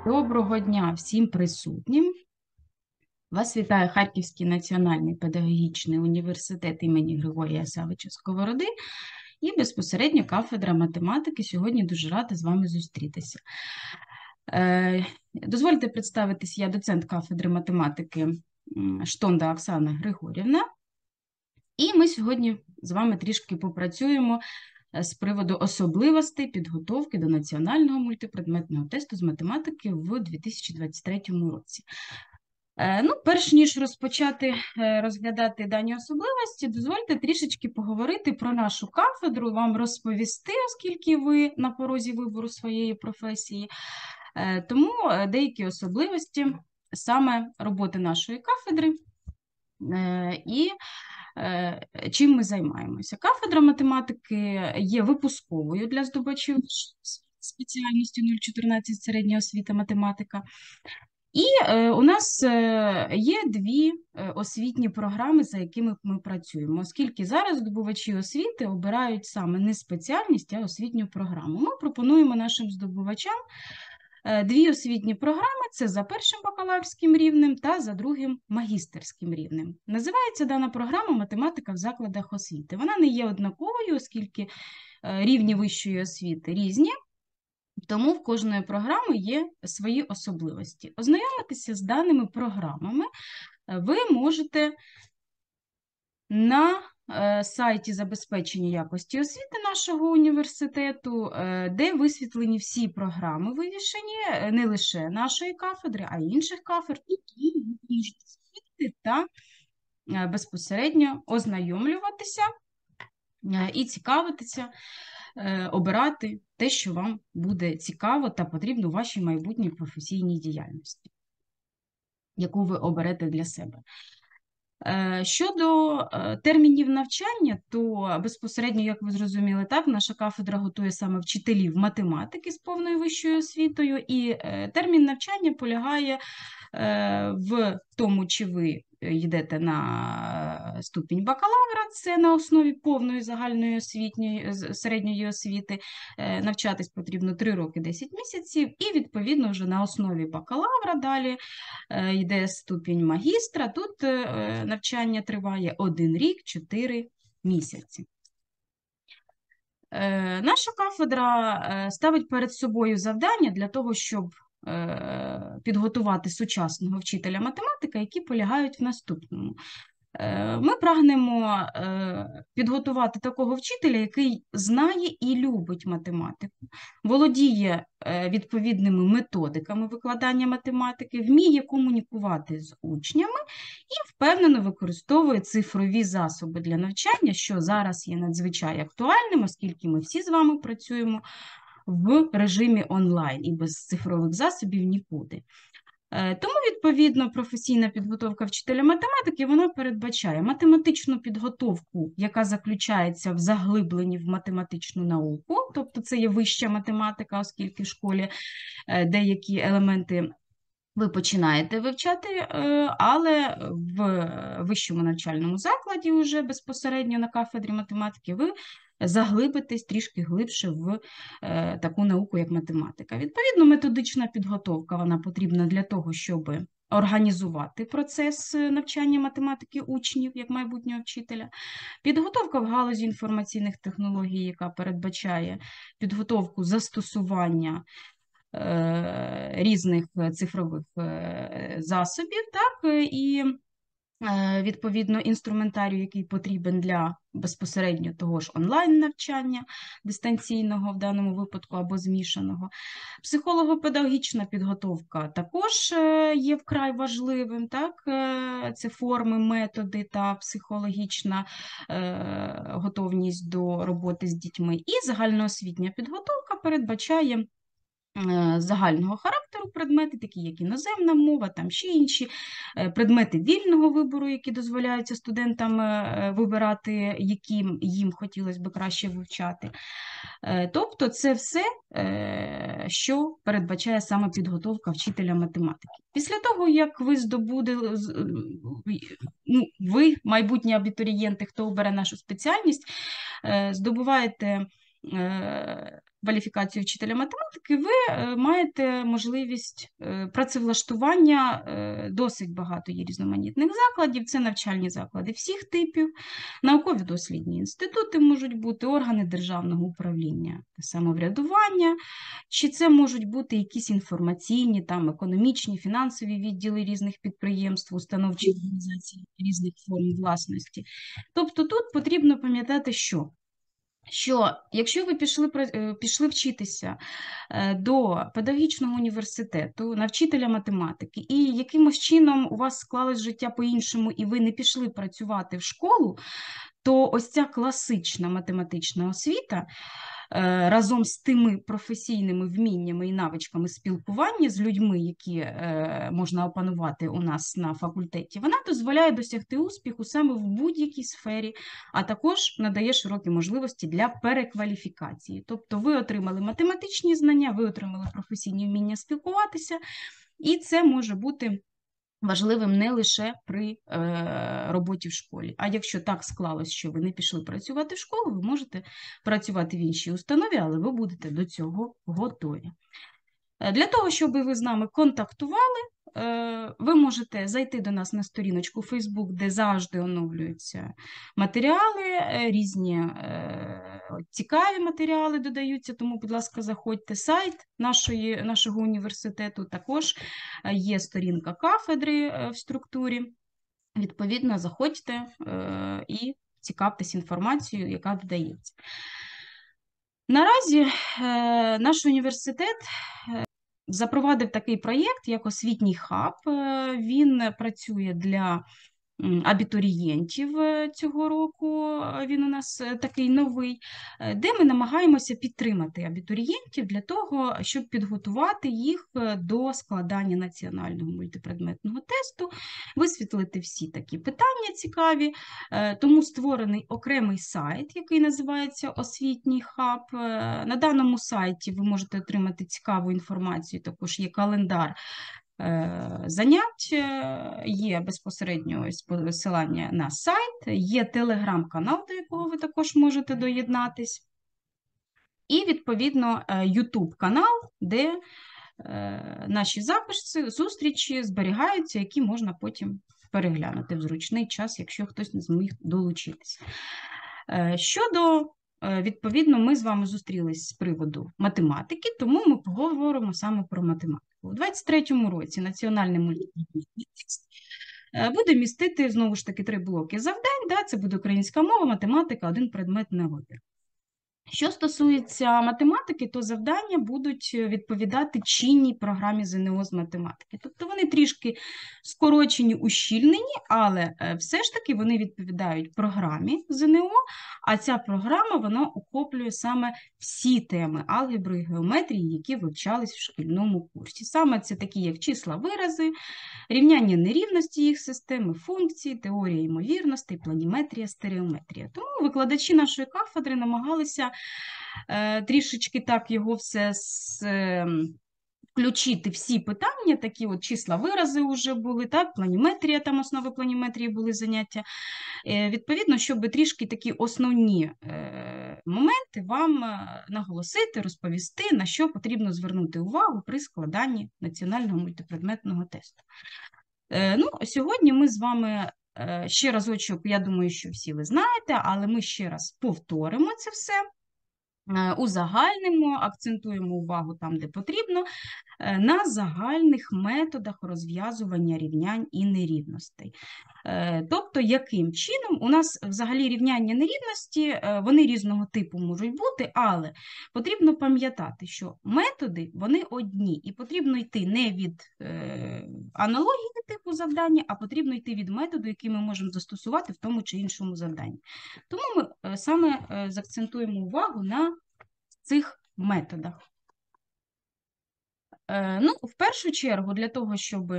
Доброго дня всім присутнім. Вас вітає Харківський національний педагогічний університет імені Григорія Савича Сковороди і безпосередньо кафедра математики. Сьогодні дуже рада з вами зустрітися. Дозвольте представитись, я доцент кафедри математики Штонда Оксана Григорівна. І ми сьогодні з вами трішки попрацюємо з приводу особливостей підготовки до національного мультипредметного тесту з математики в 2023 році. Перш ніж розпочати розглядати дані особливості, дозвольте трішечки поговорити про нашу кафедру, вам розповісти, оскільки ви на порозі вибору своєї професії. Тому деякі особливості саме роботи нашої кафедри і чим ми займаємося. Кафедра математики є випусковою для здобувачів спеціальністю 014 середня освіта математика. І у нас є дві освітні програми, за якими ми працюємо, оскільки зараз здобувачі освіти обирають саме не спеціальність, а освітню програму. Ми пропонуємо нашим здобувачам дві освітні програми – це за першим бакалаврським рівнем та за другим магістерським рівнем. Називається дана програма «Математика в закладах освіти». Вона не є однаковою, оскільки рівні вищої освіти різні. Тому в кожної програми є свої особливості. Ознайомитися з даними програмами ви можете на сайті забезпечення якості освіти нашого університету, де висвітлені всі програми вивішені, не лише нашої кафедри, а й інших кафедр, і ви можете заходити та безпосередньо ознайомлюватися і цікавитися, обирати те, що вам буде цікаво та потрібно у вашій майбутній професійній діяльності, яку ви оберете для себе. Щодо термінів навчання, то безпосередньо, як ви зрозуміли, так, наша кафедра готує саме вчителів математики з повною вищою освітою, і термін навчання полягає в тому, чи ви йдете на ступінь бакалавра, це на основі повної загальної середньої освіти, навчатись потрібно 3 роки 10 місяців, і відповідно вже на основі бакалавра далі йде ступінь магістра, тут навчання триває 1 рік 4 місяці. Наша кафедра ставить перед собою завдання для того, щоб підготувати сучасного вчителя математики, які полягають в наступному. Ми прагнемо підготувати такого вчителя, який знає і любить математику, володіє відповідними методиками викладання математики, вміє комунікувати з учнями і впевнено використовує цифрові засоби для навчання, що зараз є надзвичай актуальним, оскільки ми всі з вами працюємо в режимі онлайн і без цифрових засобів нікуди. Тому, відповідно, професійна підготовка вчителя математики, вона передбачає математичну підготовку, яка заключається в заглибленні в математичну науку, тобто це є вища математика, оскільки в школі деякі елементи ви починаєте вивчати, але в вищому навчальному закладі вже безпосередньо на кафедрі математики ви заглибитесь трішки глибше в таку науку, як математика. Відповідно, методична підготовка, вона потрібна для того, щоб організувати процес навчання математики учнів, як майбутнього вчителя. Підготовка в галузі інформаційних технологій, яка передбачає підготовку застосування різних цифрових засобів, так, і відповідно інструментарію, який потрібен для безпосередньо того ж онлайн-навчання, дистанційного в даному випадку або змішаного. Психолого-педагогічна підготовка також є вкрай важливим, так? Це форми, методи та психологічна готовність до роботи з дітьми. І загальноосвітня підготовка передбачає загального характеру предмети, такі як іноземна мова, там ще інші предмети вільного вибору, які дозволяються студентам вибирати, яким їм хотілося б краще вивчати. Тобто це все, що передбачає саме підготовка вчителя математики. Після того, як ви ви, майбутні абітурієнти, хто обере нашу спеціальність, здобуваєте кваліфікацію вчителя математики, ви маєте можливість працевлаштування. Досить багато є різноманітних закладів, це навчальні заклади всіх типів, наукові дослідні інститути можуть бути, органи державного управління та самоврядування, чи це можуть бути якісь інформаційні, там, економічні, фінансові відділи різних підприємств, установ чи організацій різних форм власності. Тобто тут потрібно пам'ятати, що якщо ви пішли вчитися до педагогічного університету, на вчителя математики, і якимось чином у вас склалось життя по-іншому, і ви не пішли працювати в школу, то ось ця класична математична освіта разом з тими професійними вміннями і навичками спілкування з людьми, які можна опанувати у нас на факультеті, вона дозволяє досягти успіху саме в будь-якій сфері, а також надає широкі можливості для перекваліфікації. Тобто ви отримали математичні знання, ви отримали професійні вміння спілкуватися, і це може бути важливим не лише при роботі в школі. А якщо так склалось, що ви не пішли працювати в школу, ви можете працювати в іншій установі, але ви будете до цього готові. Для того, щоб ви з нами контактували, ви можете зайти до нас на сторіночку Facebook, де завжди оновлюються матеріали, різні цікаві матеріали додаються, тому, будь ласка, заходьте. Сайт нашого університету також є сторінка кафедри в структурі. Відповідно, заходьте і цікавтесь інформацією, яка додається. Наразі наш університет запровадив такий проєкт, як освітній хаб. Він працює для абітурієнтів цього року, він у нас такий новий, де ми намагаємося підтримати абітурієнтів для того, щоб підготувати їх до складання національного мультипредметного тесту, висвітлити всі такі питання цікаві. Тому створений окремий сайт, який називається «Освітній хаб». На даному сайті ви можете отримати цікаву інформацію, також є календар занять, є безпосередньо посилання на сайт, є телеграм-канал, до якого ви також можете доєднатись, і, відповідно, YouTube-канал, де наші записи, зустрічі зберігаються, які можна потім переглянути в зручний час, якщо хтось не зміг долучитися. Відповідно, ми з вами зустрілись з приводу математики, тому ми поговоримо саме про математику. У 2023 році національний мультипредметний тест буде містити, знову ж таки, 3 блоки завдань. Це буде українська мова, математика, 1 предмет на вибір. Що стосується математики, то завдання будуть відповідати чинній програмі ЗНО з математики. Тобто вони трішки скорочені, ущільнені, але все ж таки вони відповідають програмі ЗНО, а ця програма, вона охоплює саме всі теми алгебри і геометрії, які вивчались в шкільному курсі. Саме це такі, як числа, вирази, рівняння нерівності їх системи, функції, теорія ймовірностей, планіметрія, стереометрія. Тому викладачі нашої кафедри намагалися трішечки так його все включити всі питання, такі от числа, вирази вже були, так, планіметрія, там основи планіметрії були заняття. Відповідно, щоб трішки такі основні моменти вам наголосити, розповісти, на що потрібно звернути увагу при складанні національного мультипредметного тесту. Сьогодні ми з вами ще разочок, я думаю, що всі ви знаєте, але ми ще раз повторимо це все. Узагальнимо, акцентуємо увагу там, де потрібно, на загальних методах розв'язування рівнянь і нерівностей. Тобто, яким чином у нас взагалі рівняння нерівності, вони різного типу можуть бути, але потрібно пам'ятати, що методи, вони одні, і потрібно йти не від аналогії типу завдання, а потрібно йти від методу, який ми можемо застосувати в тому чи іншому завданні. Тому ми саме заакцентуємо увагу на цих методах. В першу чергу, для того, щоб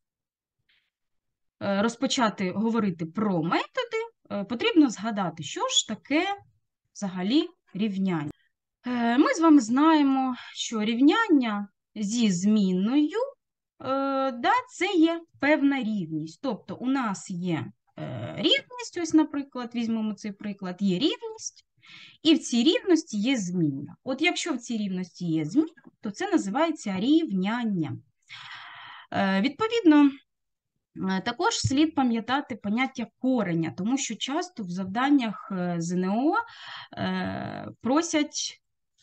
розпочати говорити про методи, потрібно згадати, що ж таке взагалі рівняння. Ми з вами знаємо, що рівняння зі змінною, це є певна рівність. Тобто у нас є рівність, ось, наприклад, візьмемо цей приклад, є рівність, І в цій рівності є змінна. От якщо в цій рівності є змінна, то це називається рівняння. Відповідно, також слід пам'ятати поняття кореня, тому що часто в завданнях ЗНО просять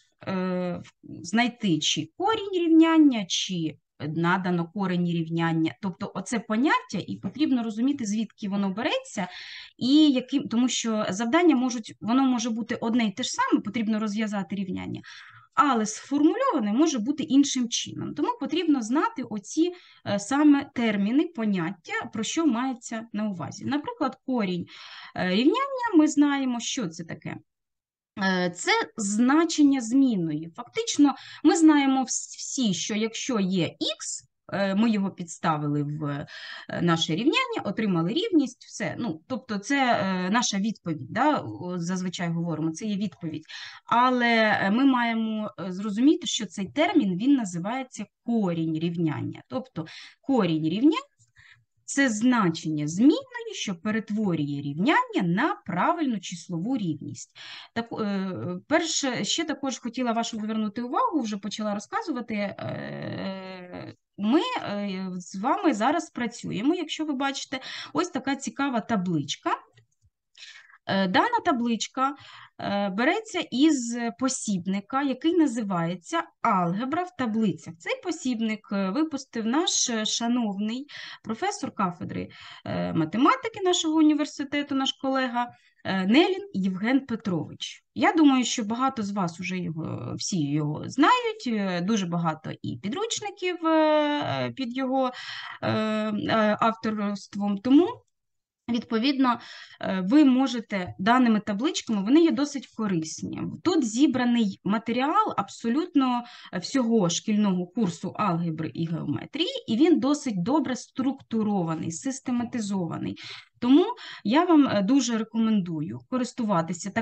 знайти чи корінь рівняння, чи надано корені рівняння. Тобто оце поняття, і потрібно розуміти, звідки воно береться, і яким, тому що завдання воно може бути одне і те ж саме, потрібно розв'язати рівняння, але сформульоване може бути іншим чином. Тому потрібно знати оці саме терміни, поняття, про що мається на увазі. Наприклад, корінь рівняння, ми знаємо, що це таке. Це значення змінної. Фактично, ми знаємо всі, що якщо є х, ми його підставили в наше рівняння, отримали рівність, все. Ну, тобто це наша відповідь, да? Зазвичай говоримо, це є відповідь. Але ми маємо зрозуміти, що цей термін, він називається корінь рівняння. Тобто корінь рівняння – це значення змінної, що перетворює рівняння на правильну числову рівність. Так, перше, ще також хотіла вашу звернути увагу, вже почала розказувати. Ми з вами зараз працюємо, якщо ви бачите, ось така цікава табличка. Дана табличка береться із посібника, який називається «Алгебра в таблицях». Цей посібник випустив наш шановний професор кафедри математики нашого університету, наш колега Нелін Євген Петрович. Я думаю, що багато з вас вже всі його знають, дуже багато і підручників під його авторством, тому відповідно, ви можете даними табличками, вони є досить корисні. Тут зібраний матеріал абсолютно всього шкільного курсу алгебри і геометрії, і він досить добре структурований, систематизований. Тому я вам дуже рекомендую користуватися.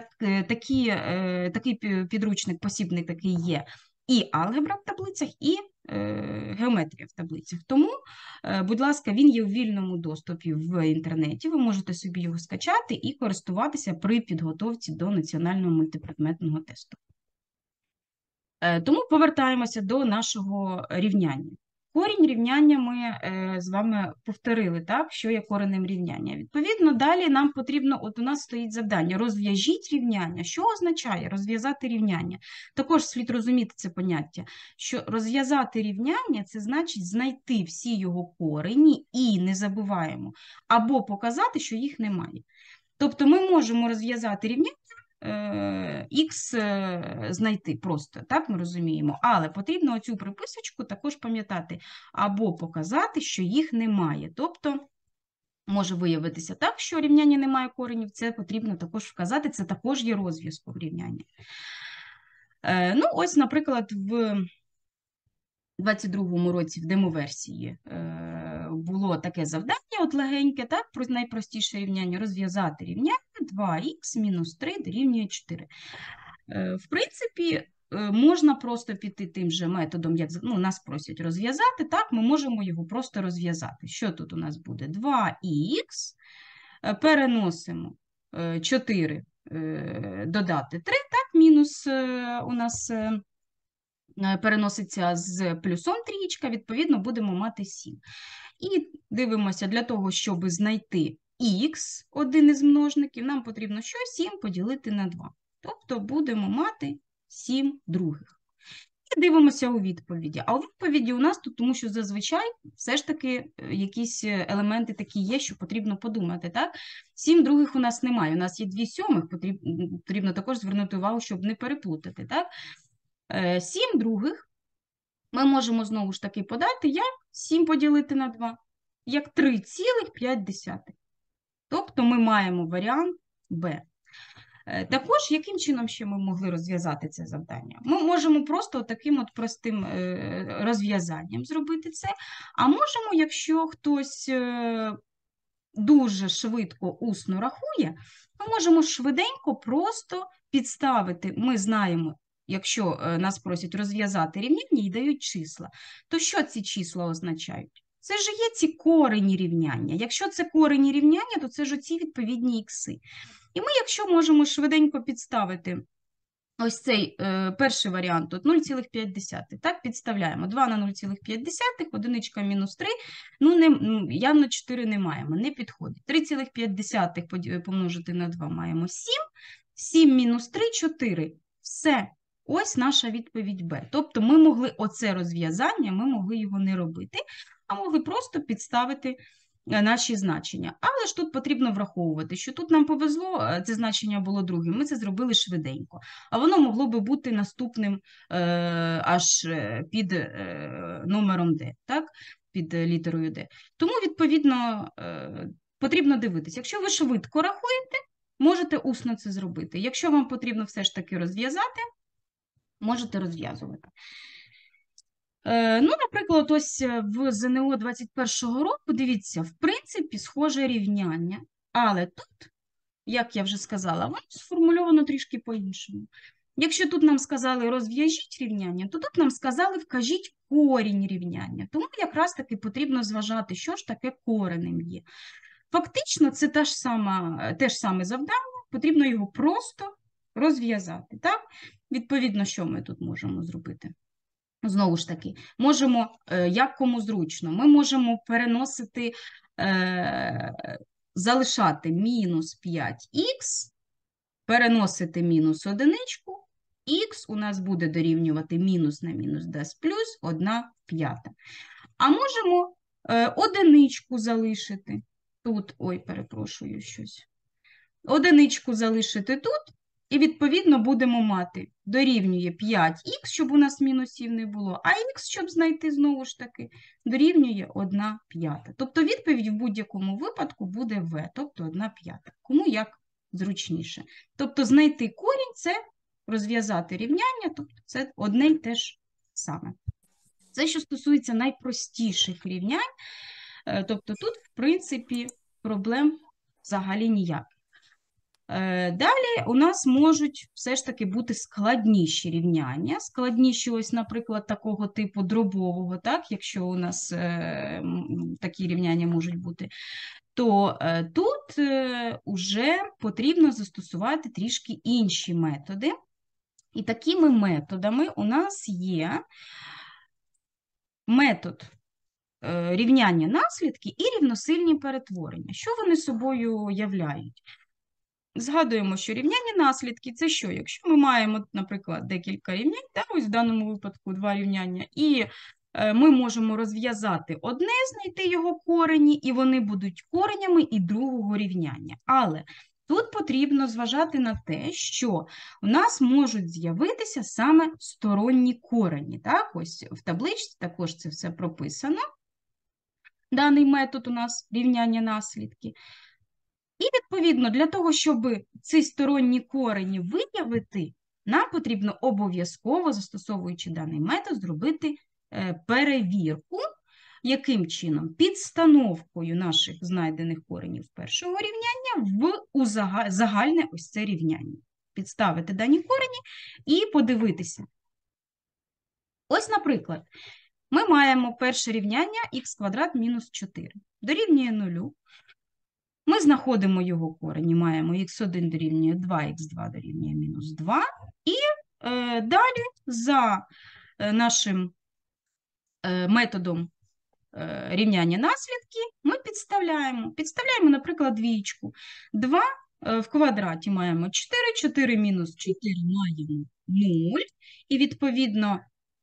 Такий підручник, посібник такий є. І алгебра в таблицях, і геометрія в таблицях. Тому, будь ласка, він є у вільному доступі в інтернеті, ви можете собі його скачати і користуватися при підготовці до національного мультипредметного тесту. Тому повертаємося до нашого рівняння. Корінь рівняння ми з вами повторили, так, що є коренем рівняння. Відповідно, далі нам потрібно, от у нас стоїть завдання, розв'яжіть рівняння. Що означає розв'язати рівняння? Також слід розуміти це поняття, що розв'язати рівняння – це значить знайти всі його корені і, не забуваємо, або показати, що їх немає. Тобто ми можемо розв'язати рівняння, Х знайти просто, так ми розуміємо, але потрібно оцю приписочку також пам'ятати, або показати, що їх немає. Тобто може виявитися так, що рівняння не має коренів, це потрібно також вказати, це також є розв'язком рівняння. Ну, ось, наприклад, в 22-му році в демоверсії було таке завдання, от легеньке, так, про найпростіше рівняння, розв'язати рівняння 2х мінус 3 дорівнює 4. В принципі, можна просто піти тим же методом, як нас просять розв'язати, так, ми можемо його просто розв'язати. Що тут у нас буде? 2х, переносимо 4, додати 3, так, мінус у нас переноситься з плюсом трієчка, відповідно, будемо мати 7. І дивимося, для того, щоб знайти х, один із множників, нам потрібно що? 7 поділити на 2. Тобто будемо мати 7 других. І дивимося у відповіді. А у відповіді у нас тут, тому що зазвичай все ж таки якісь елементи такі є, що потрібно подумати, так? 7 других у нас немає, у нас є 2 сьомих, потрібно також звернути увагу, щоб не переплутати, так? 7 других ми можемо знову ж таки подати, як 7 поділити на 2, як 3,5. Тобто ми маємо варіант Б. Також, яким чином ще ми могли розв'язати це завдання? Ми можемо просто таким от простим розв'язанням зробити це, а можемо, якщо хтось дуже швидко усно рахує, ми можемо швиденько просто підставити, ми знаємо, якщо нас просять розв'язати рівняння і дають числа, то що ці числа означають? Це ж є ці корені рівняння. Якщо це корені рівняння, то це ж оці відповідні ікси. І ми, якщо можемо швиденько підставити ось цей перший варіант, тут 0,5, так, підставляємо 2 на 0,5, одиничка мінус 3, явно 4 не маємо, не підходить. 3,5 помножити на 2 маємо 7, 7 мінус 3 – 4. Все, ось наша відповідь Б. Тобто ми могли оце розв'язання, ми могли його не робити, а могли просто підставити наші значення. Але ж тут потрібно враховувати, що тут нам повезло, це значення було другим, ми це зробили швиденько. А воно могло би бути наступним аж під номером D, так? Під літерою D. Тому, відповідно, потрібно дивитися. Якщо ви швидко рахуєте, можете усно це зробити. Якщо вам потрібно все ж таки розв'язати, можете розв'язувати. Ну, наприклад, ось в ЗНО 21-го року, дивіться, в принципі, схоже рівняння, але тут, як я вже сказала, воно сформульовано трішки по-іншому. Якщо тут нам сказали розв'яжіть рівняння, то тут нам сказали вкажіть корінь рівняння. Тому якраз таки потрібно зважати, що ж таке коренем є. Фактично, це те ж саме завдання, потрібно його просто розв'язати. Так? Відповідно, що ми тут можемо зробити? Знову ж таки, можемо, як кому зручно, ми можемо переносити, залишати мінус 5х, переносити мінус одиничку, х у нас буде дорівнювати мінус на мінус дасть плюс 1/5. А можемо одиничку залишити тут, ой, перепрошую щось, одиничку залишити тут, і, відповідно, будемо мати дорівнює 5х, щоб у нас мінусів не було, а х, щоб знайти, знову ж таки, дорівнює 1/5. Тобто відповідь в будь-якому випадку буде В, тобто 1/5. Кому як зручніше. Тобто знайти корінь – це розв'язати рівняння, тобто це одне й те ж саме. Це, що стосується найпростіших рівнянь, тобто тут, в принципі, проблем взагалі ніяких. Далі у нас можуть все ж таки бути складніші рівняння, складніші ось, наприклад, такого типу дробового, так, якщо у нас такі рівняння можуть бути, то тут вже потрібно застосувати трішки інші методи. І такими методами у нас є метод рівняння наслідки і рівносильні перетворення. Що вони собою являють? Згадуємо, що рівняння наслідки – це що? Якщо ми маємо, наприклад, декілька рівнянь, так, ось в даному випадку два рівняння, і ми можемо розв'язати одне, знайти його корені, і вони будуть коренями і другого рівняння. Але тут потрібно зважати на те, що у нас можуть з'явитися саме сторонні корені. Так? Ось в табличці також це все прописано. Даний метод у нас рівняння наслідки. І, відповідно, для того, щоб ці сторонні корені виявити, нам потрібно обов'язково, застосовуючи даний метод, зробити перевірку. Яким чином? Підстановкою наших знайдених коренів першого рівняння у загальне ось це рівняння. Підставити дані корені і подивитися. Ось, наприклад, ми маємо перше рівняння х квадрат мінус 4. Дорівнює 0. Ми знаходимо його корені, маємо х1 дорівнює 2, х2 дорівнює мінус 2. І далі за нашим методом рівняння наслідки ми підставляємо. Підставляємо, наприклад, двічку. 2 в квадраті маємо 4, 4 мінус 4 маємо 0. І, відповідно,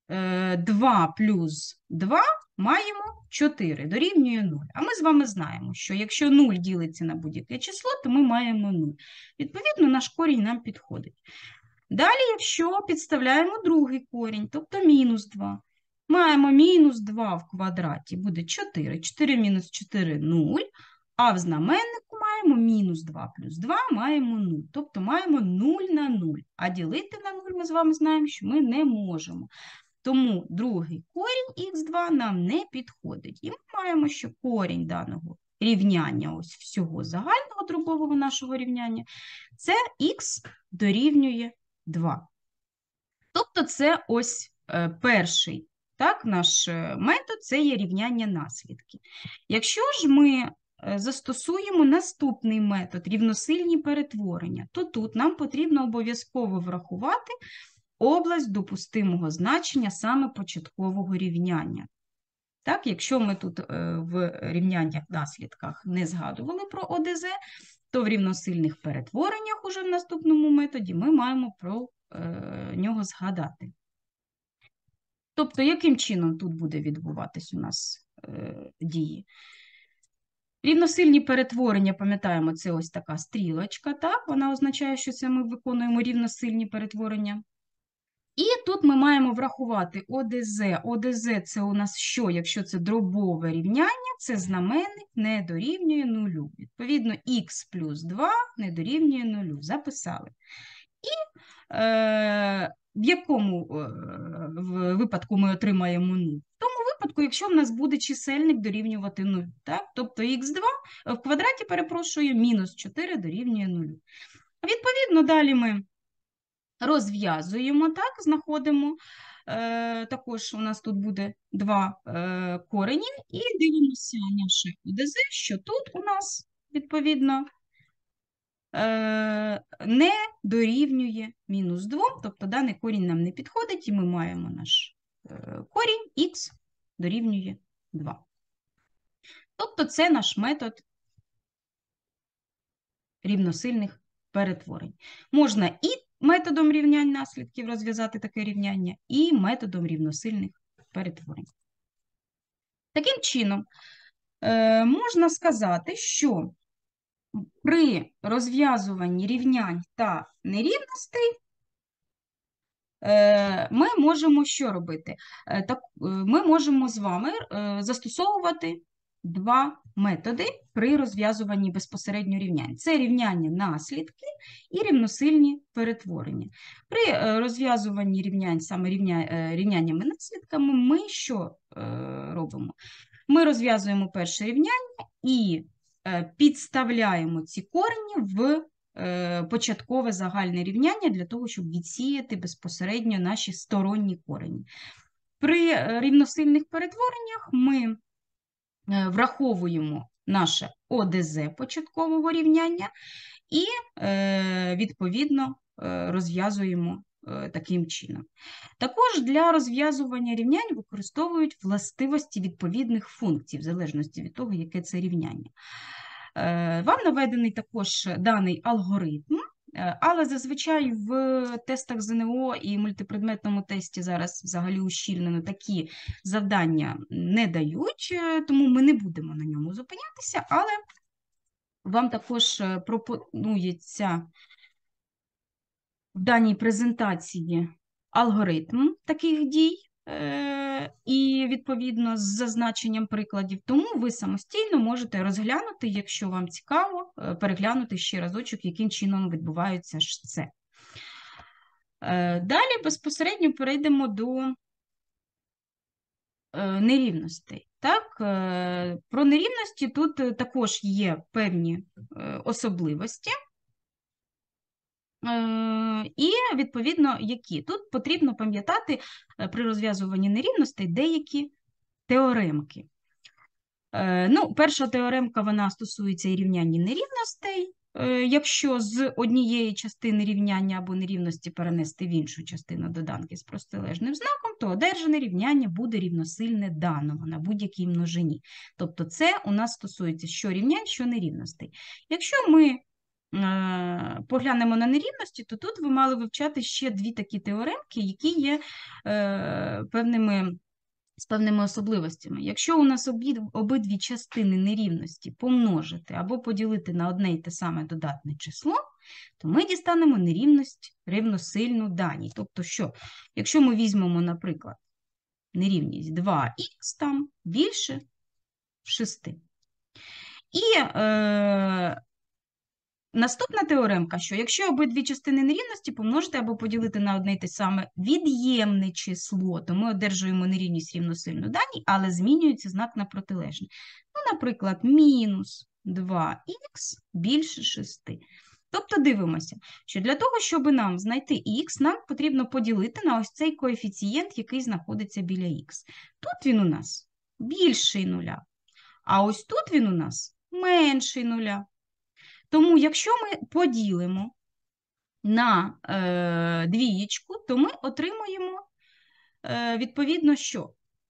2 плюс 2 маємо 4, дорівнює 0. А ми з вами знаємо, що якщо 0 ділиться на будь-яке число, то ми маємо 0. Відповідно, наш корінь нам підходить. Далі, якщо підставляємо другий корінь, тобто мінус 2, маємо мінус 2 в квадраті, буде 4. 4 мінус 4 – 0, а в знаменнику маємо мінус 2 плюс 2, маємо 0. Тобто маємо 0 на 0. А ділити на 0 ми з вами знаємо, що ми не можемо. Тому другий корінь х2 нам не підходить. І ми маємо, що корінь даного рівняння, ось всього загального дробового нашого рівняння, це х дорівнює 2. Тобто це ось перший, так, наш метод, це є рівняння наслідки. Якщо ж ми застосуємо наступний метод – рівносильні перетворення, то тут нам потрібно обов'язково врахувати область допустимого значення саме початкового рівняння. Так, якщо ми тут в рівняннях наслідках не згадували про ОДЗ, то в рівносильних перетвореннях уже в наступному методі ми маємо про нього згадати. Тобто, яким чином тут буде відбуватись у нас дії? Рівносильні перетворення, пам'ятаємо, це ось така стрілочка, так? Вона означає, що це ми виконуємо рівносильні перетворення. І тут ми маємо врахувати ОДЗ. ОДЗ – це у нас що? Якщо це дробове рівняння, це знаменник не дорівнює нулю. Відповідно, х плюс 2 не дорівнює нулю. Записали. І в якому випадку ми отримаємо 0? В тому випадку, якщо в нас буде чисельник дорівнювати 0. Так? Тобто х2 в квадраті, перепрошую, мінус 4 дорівнює 0. Відповідно, далі ми розв'язуємо, так, знаходимо, також у нас тут буде 2 корені, і дивимося наше ОДЗ, що тут у нас, відповідно, не дорівнює мінус 2, тобто даний корінь нам не підходить, і ми маємо наш корінь х дорівнює 2. Тобто це наш метод рівносильних перетворень. Можна і методом рівнянь наслідків розв'язати таке рівняння, і методом рівносильних перетворень. Таким чином, можна сказати, що при розв'язуванні рівнянь та нерівностей ми можемо що робити? Ми можемо з вами застосовувати 2 методи при розв'язуванні безпосередньо рівнянь. Це рівняння наслідки і рівносильні перетворення. При розв'язуванні рівнянь, саме рівняннями наслідками, ми що робимо? Ми розв'язуємо перше рівняння і підставляємо ці корені в початкове загальне рівняння для того, щоб відсіяти безпосередньо наші сторонні корені. При рівносильних перетвореннях ми враховуємо наше ОДЗ початкового рівняння і, відповідно, розв'язуємо таким чином. Також для розв'язування рівнянь використовують властивості відповідних функцій, в залежності від того, яке це рівняння. Вам наведений також даний алгоритм, але зазвичай в тестах ЗНО і мультипредметному тесті зараз взагалі ущільнено такі завдання не дають, тому ми не будемо на ньому зупинятися, але вам також пропонується в даній презентації алгоритм таких дій і, відповідно, з зазначенням прикладів. Тому ви самостійно можете розглянути, якщо вам цікаво, переглянути ще разочок, яким чином відбувається це. Далі безпосередньо перейдемо до нерівностей. Так? Про нерівності тут також є певні особливості. І, відповідно, які? Тут потрібно пам'ятати при розв'язуванні нерівностей деякі теоремки. Перша теоремка, вона стосується і рівняння нерівностей. Якщо з однієї частини рівняння або нерівності перенести в іншу частину доданки з протилежним знаком, то одержане рівняння буде рівносильне даному на будь-якій множині. Тобто це у нас стосується що рівнянь, що нерівностей. Якщо ми поглянемо на нерівності, то тут ви мали вивчати ще 2 такі теоремки, які є з певними особливостями. Якщо у нас обидві частини нерівності помножити або поділити на одне й те саме додатне число, то ми дістанемо нерівність рівносильну даній. Тобто що? Якщо ми візьмемо, наприклад, нерівність 2х там більше 6. І наступна теоремка, що якщо обидві частини нерівності помножити або поділити на одне й те саме від'ємне число, то ми одержуємо нерівність рівносильну даній, але змінюється знак на протилежний. Наприклад, мінус 2х більше 6. Тобто дивимося, що для того, щоб нам знайти х, нам потрібно поділити на ось цей коефіцієнт, який знаходиться біля х. Тут він у нас більший нуля, а ось тут він у нас менший нуля. Тому, якщо ми поділимо на двієчку, то ми отримуємо, відповідно, що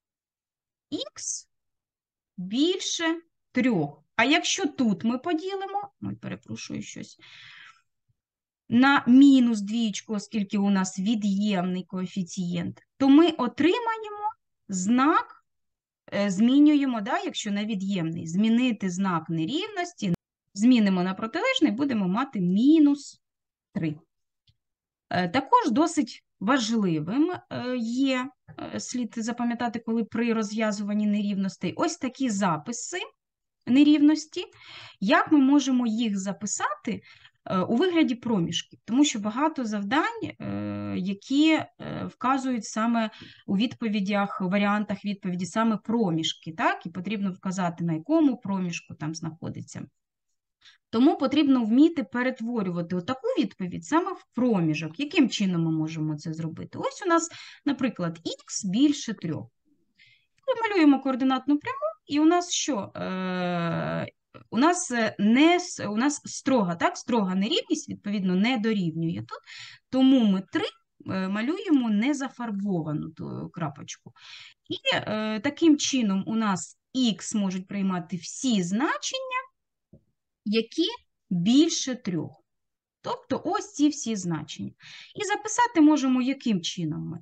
х більше 3. А якщо тут ми поділимо, перепрошую щось, на мінус двієчку, оскільки у нас від'ємний коефіцієнт, то ми отримаємо знак, змінюємо, да, якщо на від'ємний, змінити знак нерівності, змінимо на протилежний, будемо мати мінус 3. Також досить важливим є, слід запам'ятати, коли при розв'язуванні нерівностей, ось такі записи нерівності, як ми можемо їх записати у вигляді проміжків, тому що багато завдань, які вказують саме у відповідях, варіантах відповіді саме проміжки, так, і потрібно вказати, на якому проміжку там знаходиться. Тому потрібно вміти перетворювати отаку відповідь саме в проміжок. Яким чином ми можемо це зробити? Ось у нас, наприклад, х більше 3. Малюємо координатну пряму, і у нас що? У нас строга, так? Строга нерівність, відповідно, не дорівнює тут, тому ми 3 малюємо незафарбовану ту крапочку. І таким чином у нас х можуть приймати всі значення, які більше 3. Тобто ось ці всі значення. І записати можемо, яким чином ми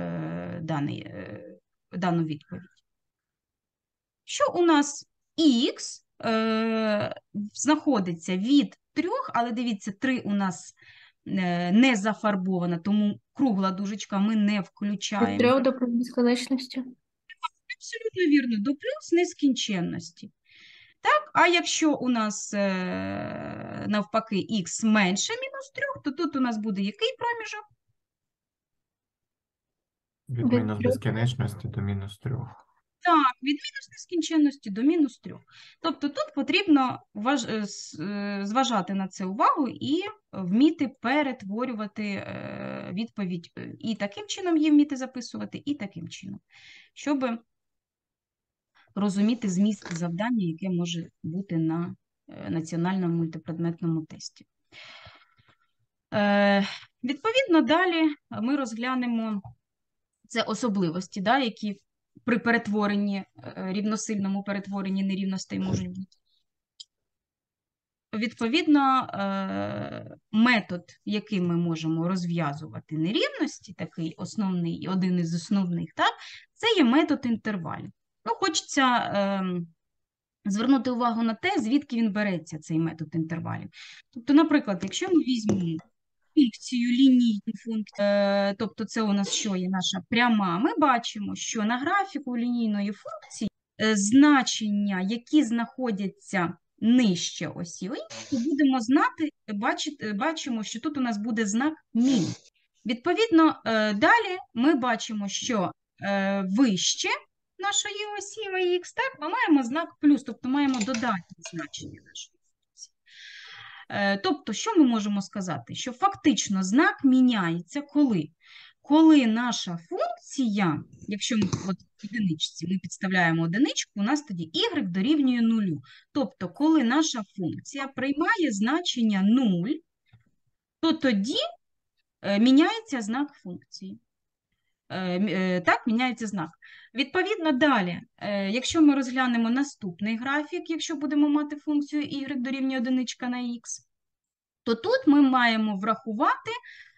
дану відповідь. Що у нас х знаходиться від 3, але дивіться, 3 у нас не зафарбована, тому кругла дужечка ми не включаємо. Від 3 до безконечності. Абсолютно вірно, до плюс нескінченності. Так, а якщо у нас навпаки х менше мінус 3, то тут у нас буде який проміжок? Від мінус безкінечності до мінус 3. Так, від мінус нескінченності до мінус 3. Тобто тут потрібно зважати на це увагу і вміти перетворювати відповідь. І таким чином її вміти записувати, і таким чином, щоб розуміти зміст завдання, яке може бути на національному мультипредметному тесті. Відповідно, далі ми розглянемо це особливості, да, які при перетворенні, рівносильному перетворенні нерівностей можуть бути. Відповідно, метод, яким ми можемо розв'язувати нерівності, такий основний, один із основних, так, це є метод інтервалів. Ну, хочеться звернути увагу на те, звідки він береться, цей метод інтервалів. Тобто, наприклад, якщо ми візьмемо функцію, лінійну функцію, тобто це у нас що є наша пряма, ми бачимо, що на графіку лінійної функції значення, які знаходяться нижче осі, будемо знати, бачимо, що тут у нас буде знак мінус. Відповідно, далі ми бачимо, що вище нашої осі х, так, ми маємо знак плюс, тобто маємо додатні значення нашої функції. Тобто, що ми можемо сказати? Що фактично знак міняється коли? Коли наша функція, якщо ми в одиничці, ми підставляємо одиничку, у нас тоді y дорівнює 0. Тобто, коли наша функція приймає значення 0, то тоді міняється знак функції. Так, міняється знак. Відповідно, далі, якщо ми розглянемо наступний графік, якщо будемо мати функцію y дорівнює 1 на х, то тут ми маємо врахувати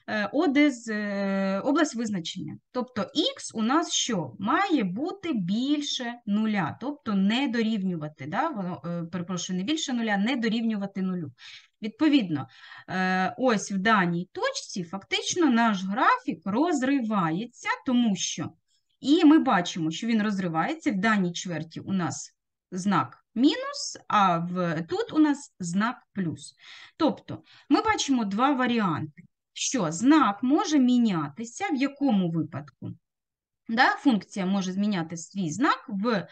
область визначення. Тобто х у нас що? Має бути більше 0, тобто не дорівнювати, да? Перепрошую, не більше 0, не дорівнювати 0. Відповідно, ось в даній точці фактично наш графік розривається, тому що, і ми бачимо, що він розривається, в даній чверті у нас знак мінус, а тут у нас знак плюс. Тобто, ми бачимо два варіанти, що знак може мінятися, в якому випадку? Да? Функція може зміняти свій знак в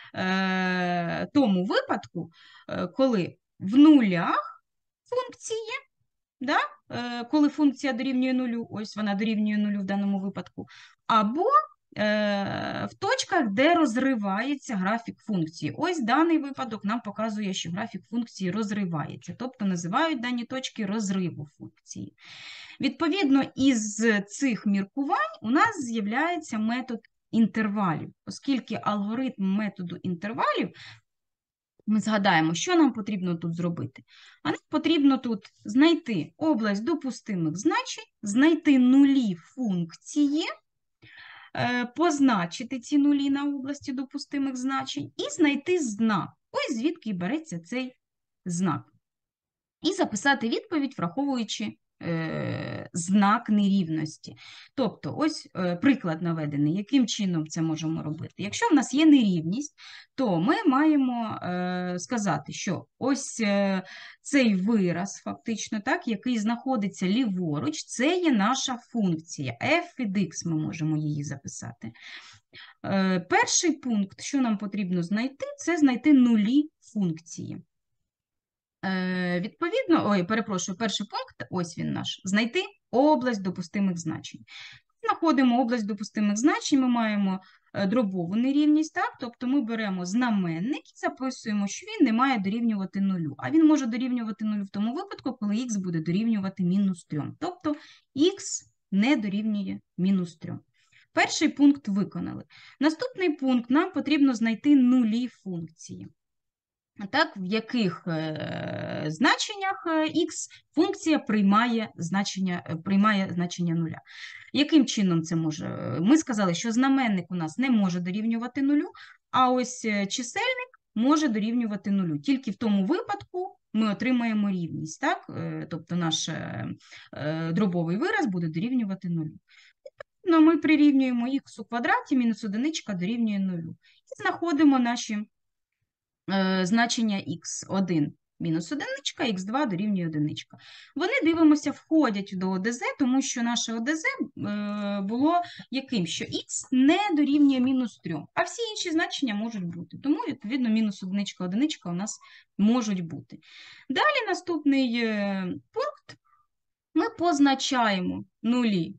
тому випадку, коли в нулях функції, да? Коли функція дорівнює 0, ось вона дорівнює 0 в даному випадку, або в точках, де розривається графік функції. Ось даний випадок нам показує, що графік функції розривається, тобто називають дані точки розриву функції. Відповідно, із цих міркувань у нас з'являється метод інтервалів, оскільки алгоритм методу інтервалів, ми згадаємо, що нам потрібно тут зробити. А нам потрібно тут знайти область допустимих значень, знайти нулі функції, позначити ці нулі на області допустимих значень і знайти знак. Ось звідки і береться цей знак. І записати відповідь, враховуючи знак нерівності. Тобто, ось приклад наведений, яким чином це можемо робити. Якщо в нас є нерівність, то ми маємо сказати, що ось цей вираз, фактично, так, який знаходиться ліворуч, це є наша функція. F від x, ми можемо її записати. Перший пункт, що нам потрібно знайти, це знайти нулі функції. Відповідно, перший пункт, ось він наш, знайти область допустимих значень. Знаходимо область допустимих значень, ми маємо дробову нерівність, так? Тобто ми беремо знаменник і записуємо, що він не має дорівнювати нулю, а він може дорівнювати нулю в тому випадку, коли х буде дорівнювати мінус 3. Тобто х не дорівнює мінус 3. Перший пункт виконали. Наступний пункт, нам потрібно знайти нулі функції. Так, в яких значеннях х функція приймає значення нуля. Яким чином це може? Ми сказали, що знаменник у нас не може дорівнювати нулю, а ось чисельник може дорівнювати нулю. Тільки в тому випадку ми отримаємо рівність, так? Тобто наш дробовий вираз буде дорівнювати нулю. Ну, ми прирівнюємо х у квадраті, мінус одиничка дорівнює нулю. І знаходимо наші значення х1 мінус одиничка, х2 дорівнює одиничка. Вони, дивимося, входять до ОДЗ, тому що наше ОДЗ було яким? Що х не дорівнює мінус 3, а всі інші значення можуть бути. Тому, відповідно, мінус одиничка, одиничка у нас можуть бути. Далі наступний пункт. Ми позначаємо нулі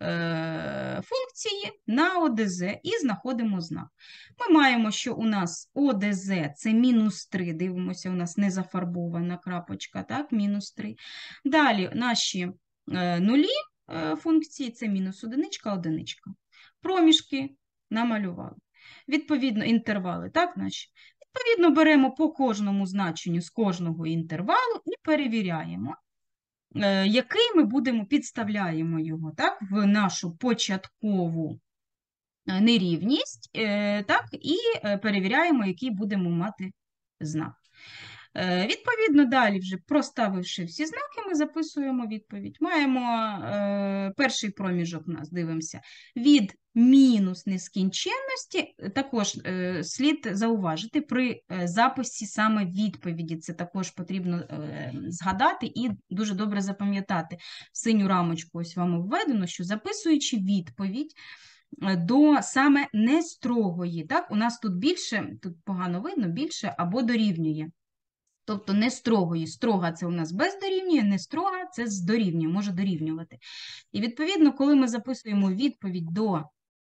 функції на ОДЗ і знаходимо знак. Ми маємо, що у нас ОДЗ це мінус 3, дивимося, у нас не зафарбована крапочка, так, мінус 3. Далі наші нулі функції це мінус одиничка, одиничка. Проміжки намалювали. Відповідно, інтервали, так, наші. Відповідно, беремо по кожному значенню з кожного інтервалу і перевіряємо, який ми підставляємо його, так, в нашу початкову нерівність, так, і перевіряємо, який будемо мати знак. Відповідно, далі, вже проставивши всі знаки, ми записуємо відповідь. Маємо перший проміжок у нас, дивимося, від мінус нескінченності, також слід зауважити, при записі саме відповіді, це також потрібно згадати і дуже добре запам'ятати. В синю рамочку ось вам введено, що записуючи відповідь до саме нестрогої, так, у нас тут більше, тут погано видно, більше або дорівнює. Тобто не строгої. Строга – це у нас без дорівнює, не строга – це з дорівнює, може дорівнювати. І відповідно, коли ми записуємо відповідь до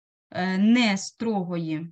нестрогої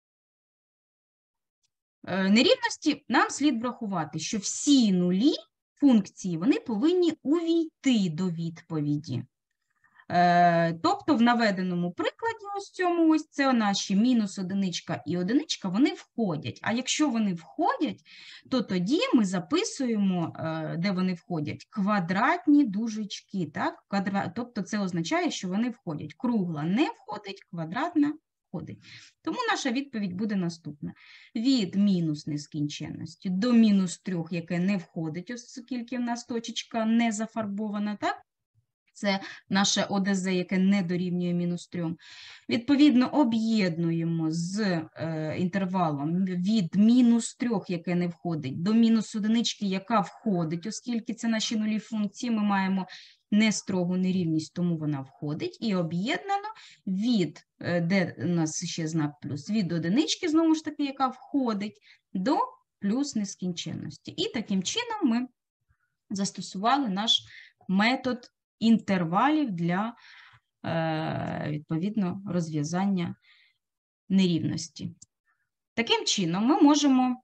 нерівності, нам слід врахувати, що всі нулі функції, вони повинні увійти до відповіді. Тобто в наведеному прикладі ось цьому, ось це наші мінус одиничка і одиничка, вони входять. А якщо вони входять, то тоді ми записуємо, де вони входять, квадратні дужечки. Так? Тобто це означає, що вони входять. Кругла не входить, квадратна входить. Тому наша відповідь буде наступна. Від мінус нескінченності до мінус 3, яке не входить, оскільки в нас точечка не зафарбована, так? Це наше ОДЗ, яке не дорівнює мінус 3. Відповідно, об'єднуємо з інтервалом від мінус 3, яке не входить, до мінус одинички, яка входить, оскільки це наші нулі функції, ми маємо нестрогу нерівність, тому вона входить. І об'єднано від, де у нас ще знак плюс, від одинички, знову ж таки, яка входить, до плюс нескінченності. І таким чином ми застосували наш метод інтервалів для відповідно, розв'язання нерівності. Таким чином, ми можемо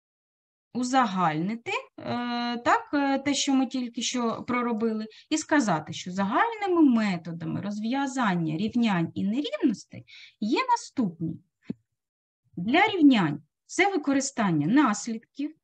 узагальнити те, що ми тільки що проробили, і сказати, що загальними методами розв'язання рівнянь і нерівностей є наступні. Для рівнянь це використання наслідків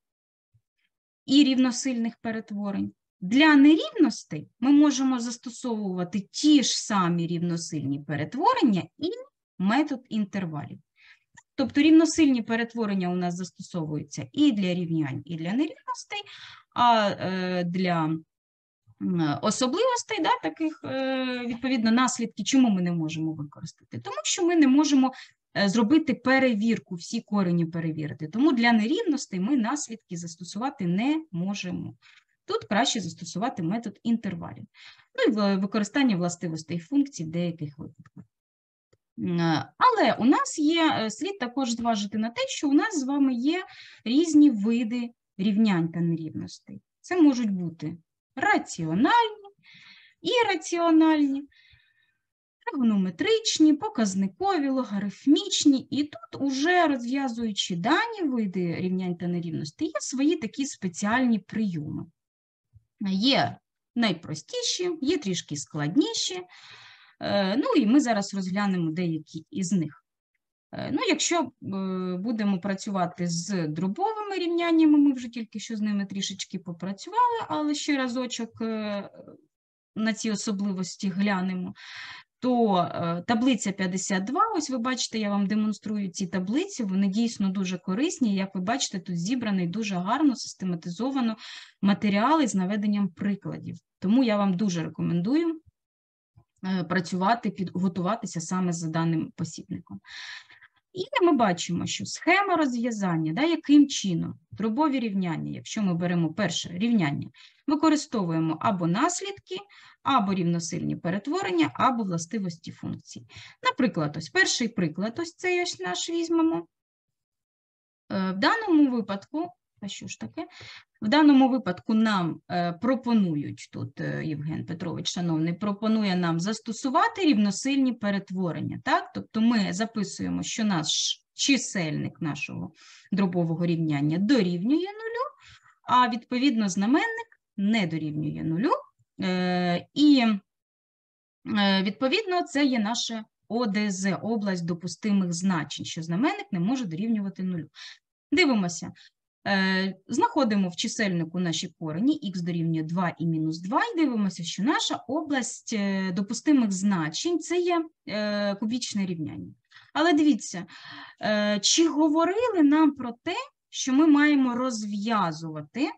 і рівносильних перетворень. Для нерівностей ми можемо застосовувати ті ж самі рівносильні перетворення і метод інтервалів. Тобто рівносильні перетворення у нас застосовуються і для рівнянь, і для нерівностей, а для особливостей, таких, відповідно, наслідки, чому ми не можемо використати? Тому що ми не можемо зробити перевірку, всі корені перевірити. Тому для нерівностей ми наслідки застосувати не можемо. Тут краще застосувати метод інтервалів. Ну і використання властивостей функцій в деяких випадках. Але у нас є, слід також зважити на те, що у нас з вами є різні види рівнянь та нерівностей. Це можуть бути раціональні, ірраціональні, тригонометричні, показникові, логарифмічні. І тут, уже розв'язуючи дані види рівнянь та нерівностей, є свої такі спеціальні прийоми. Є найпростіші, є трішки складніші. Ну і ми зараз розглянемо деякі із них. Ну, якщо будемо працювати з дробовими рівняннями, ми вже тільки що з ними трішечки попрацювали, але ще разочок на ці особливості глянемо, то таблиця 52, ось ви бачите, я вам демонструю ці таблиці, вони дійсно дуже корисні, як ви бачите, тут зібраний дуже гарно, систематизовано матеріали з наведенням прикладів. Тому я вам дуже рекомендую працювати, підготуватися саме за даним посібником. І ми бачимо, що схема розв'язання, яким чином дробові рівняння, якщо ми беремо перше рівняння, використовуємо або наслідки, або рівносильні перетворення, або властивості функцій. Наприклад, ось перший приклад, ось цей ось наш візьмемо. В даному випадку, в даному випадку нам пропонують, тут Євген Петрович, шановний, пропонує нам застосувати рівносильні перетворення. Так? Тобто ми записуємо, що наш чисельник нашого дробового рівняння дорівнює нулю, а відповідно знаменник не дорівнює нулю. І відповідно це є наше ОДЗ, область допустимих значень, що знаменник не може дорівнювати нулю. Дивимося. Знаходимо в чисельнику наші корені, х дорівнює 2 і мінус 2, і дивимося, що наша область допустимих значень – це є кубічне рівняння. Але дивіться, чи говорили нам про те, що ми маємо розв'язувати,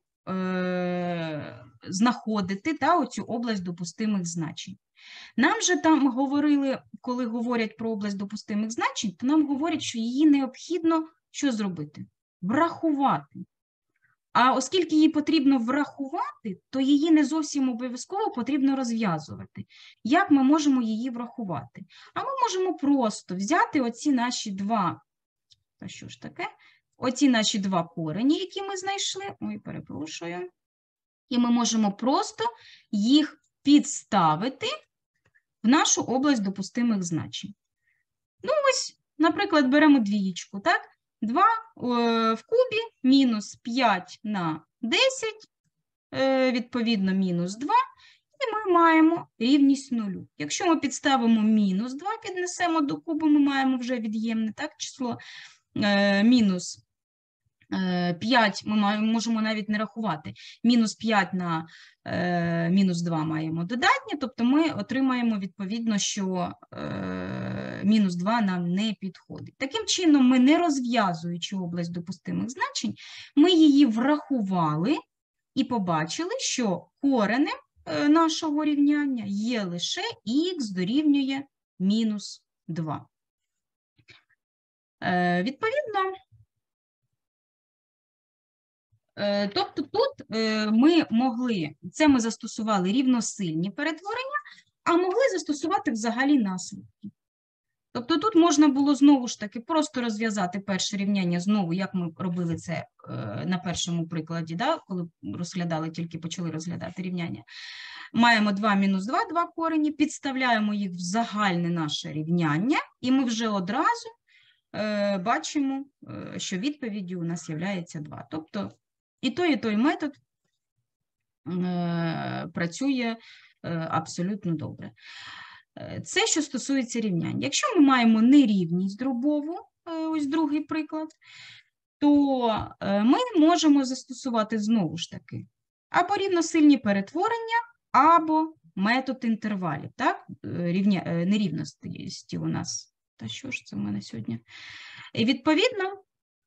знаходити оцю область допустимих значень? Нам же там говорили, коли говорять про область допустимих значень, то нам говорять, що її необхідно що зробити? Врахувати. А оскільки її потрібно врахувати, то її не зовсім обов'язково потрібно розв'язувати. Як ми можемо її врахувати? А ми можемо просто взяти оці наші два, оці наші два корені, які ми знайшли, і ми можемо просто їх підставити в нашу область допустимих значень. Ну ось, наприклад, беремо двієчку, так? 2 в кубі мінус 5 на 10, відповідно, мінус 2, і ми маємо рівність нулю. Якщо ми підставимо мінус 2, піднесемо до кубу, ми маємо вже від'ємне число, мінус 5, ми можемо навіть не рахувати, мінус 5 на мінус 2 маємо додатнє, тобто ми отримаємо відповідно, що мінус 2 нам не підходить. Таким чином, ми не розв'язуючи область допустимих значень, ми її врахували і побачили, що коренем нашого рівняння є лише х дорівнює мінус 2. Відповідно, тобто тут ми могли, це ми застосували рівносильні перетворення, а могли застосувати взагалі наслідки. Тобто тут можна було знову ж таки просто розв'язати перше рівняння знову, як ми робили це на першому прикладі, да, коли розглядали, тільки почали розглядати рівняння. Маємо 2 мінус 2, два корені, підставляємо їх в загальне наше рівняння, і ми вже одразу бачимо, що відповіддю у нас є 2. Тобто і той метод працює абсолютно добре. Це, що стосується рівнянь. Якщо ми маємо нерівність дробову, ось другий приклад, то ми можемо застосувати знову ж таки або рівносильні перетворення, або метод інтервалів. Так? Нерівності у нас. Та що ж це в мене сьогодні? І відповідно,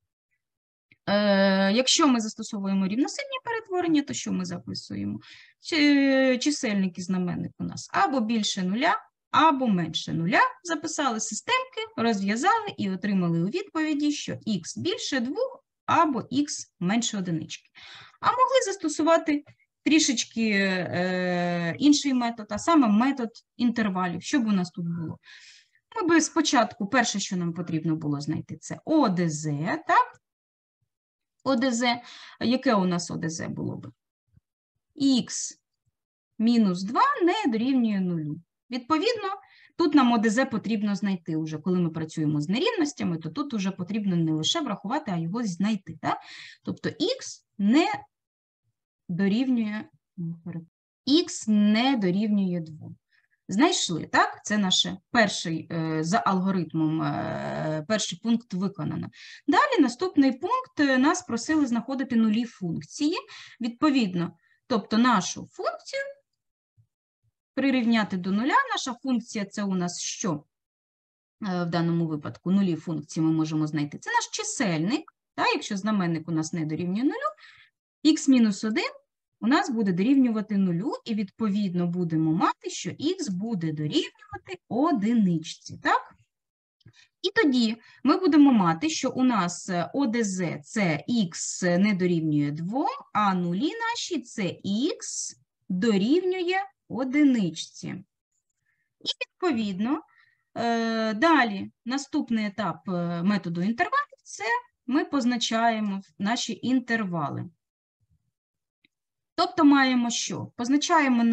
якщо ми застосовуємо рівносильні перетворення, то що ми записуємо? Чисельник і знаменник у нас або більше нуля, або менше нуля. Записали системки, розв'язали і отримали у відповіді, що х більше 2 або х менше одинички. А могли застосувати трішечки інший метод, а саме метод інтервалів. Що б у нас тут було? Ми би спочатку, перше, що нам потрібно було знайти, це ОДЗ, так? ОДЗ. Яке у нас ОДЗ було б? Х мінус 2 не дорівнює 0. Відповідно, тут нам ОДЗ потрібно знайти вже. Коли ми працюємо з нерівностями, то тут вже потрібно не лише врахувати, а його знайти. Так? Тобто х не дорівнює 2. Знайшли, так? Це наш перший за алгоритмом, перший пункт виконано. Далі наступний пункт нас просили знаходити нулі функції. Відповідно, тобто нашу функцію прирівняти до нуля. Наша функція – це у нас що? В даному випадку нулі функції ми можемо знайти. Це наш чисельник, так? Якщо знаменник у нас не дорівнює нулю, х-1 у нас буде дорівнювати 0, і відповідно будемо мати, що х буде дорівнювати одиничці, так? І тоді ми будемо мати, що у нас ОДЗ – це х не дорівнює 2, а нулі наші – це х дорівнює одиничці. І відповідно, далі наступний етап методу інтервалів – це ми позначаємо наші інтервали. Тобто маємо що? Позначаємо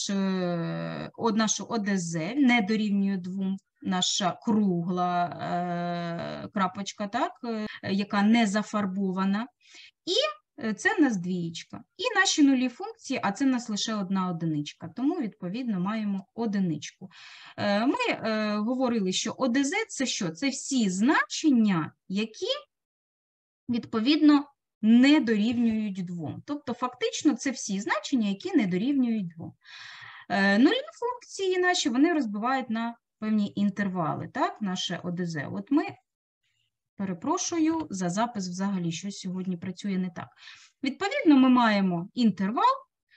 нашу ОДЗ, не дорівнює 2, наша кругла крапочка, так, яка не зафарбована. І це в нас двієчка. І наші нулі функції, а це в нас лише одна одиничка. Тому, відповідно, маємо одиничку. Ми говорили, що ОДЗ – це що? Це всі значення, які, відповідно, не дорівнюють 2. Тобто, фактично, це всі значення, які не дорівнюють 2. Нулі функції наші, вони розбивають на певні інтервали, так, наше ОДЗ. От ми, перепрошую за запис взагалі, щось сьогодні працює не так. Відповідно, ми маємо інтервал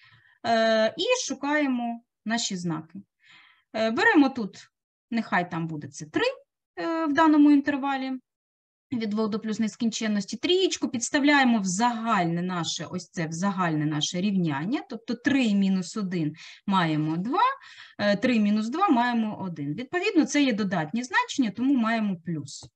і шукаємо наші знаки. Беремо тут, нехай там буде це 3 в даному інтервалі, від 2 до плюс нескінченності, трієчку, підставляємо в загальне наше, ось це в загальне наше рівняння, тобто 3 мінус 1 маємо 2, 3 мінус 2 маємо 1. Відповідно, це є додатні значення, тому маємо плюс.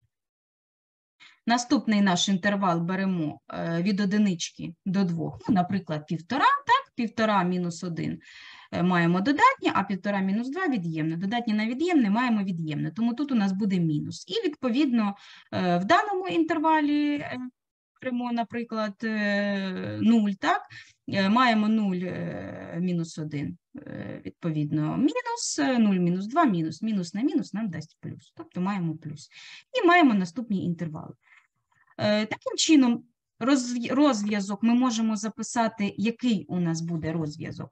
Наступний наш інтервал беремо від одинички до 2, ну, наприклад, 1,5, так, 1,5 мінус 1 маємо додатнє, а 1,5 мінус 2 від'ємне. Додатнє на від'ємне маємо від'ємне, тому тут у нас буде мінус. І, відповідно, в даному інтервалі, беремо, наприклад, 0, так, маємо 0 мінус 1, відповідно, мінус, 0 мінус 2 мінус, мінус на мінус нам дасть плюс, тобто маємо плюс. І маємо наступні інтервали. Таким чином, розв'язок ми можемо записати, який у нас буде розв'язок.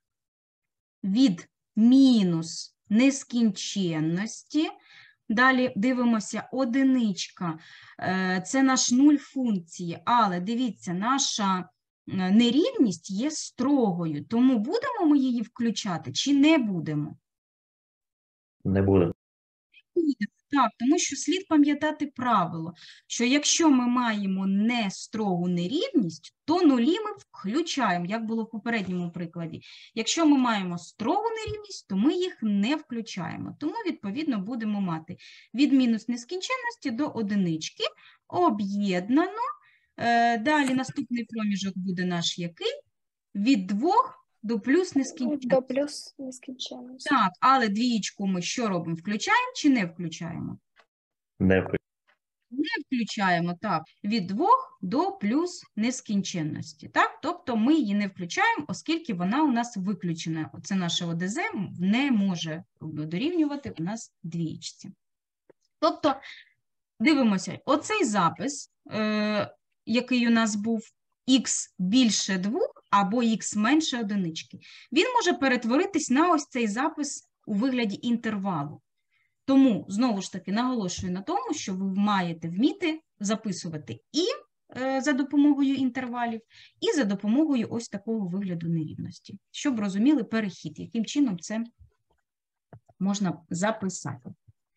Від мінус нескінченності. Далі дивимося, одиничка – це наш нуль функції, але дивіться, наша нерівність є строгою, тому будемо ми її включати чи не будемо? Не буде. Так, тому що слід пам'ятати правило, що якщо ми маємо не строгу нерівність, то нулі ми включаємо, як було в попередньому прикладі. Якщо ми маємо строгу нерівність, то ми їх не включаємо. Тому, відповідно, будемо мати від мінус нескінченності до одинички об'єднано. Далі наступний проміжок буде наш який? Від 2 до плюс нескінченності. До плюс нескінченності. Так, але двієчку ми що робимо? Включаємо чи не включаємо? Не Не включаємо, так, від 2 до плюс нескінченності, так? Тобто ми її не включаємо, оскільки вона у нас виключена. Оце наше ОДЗ не може дорівнювати у нас двієчці. Тобто, дивимося, оцей запис, який у нас був, х більше 2 або х менше одинички, він може перетворитись на ось цей запис у вигляді інтервалу. Тому, знову ж таки, наголошую на тому, що ви маєте вміти записувати і за допомогою інтервалів, і за допомогою ось такого вигляду нерівності, щоб розуміли перехід, яким чином це можна записати.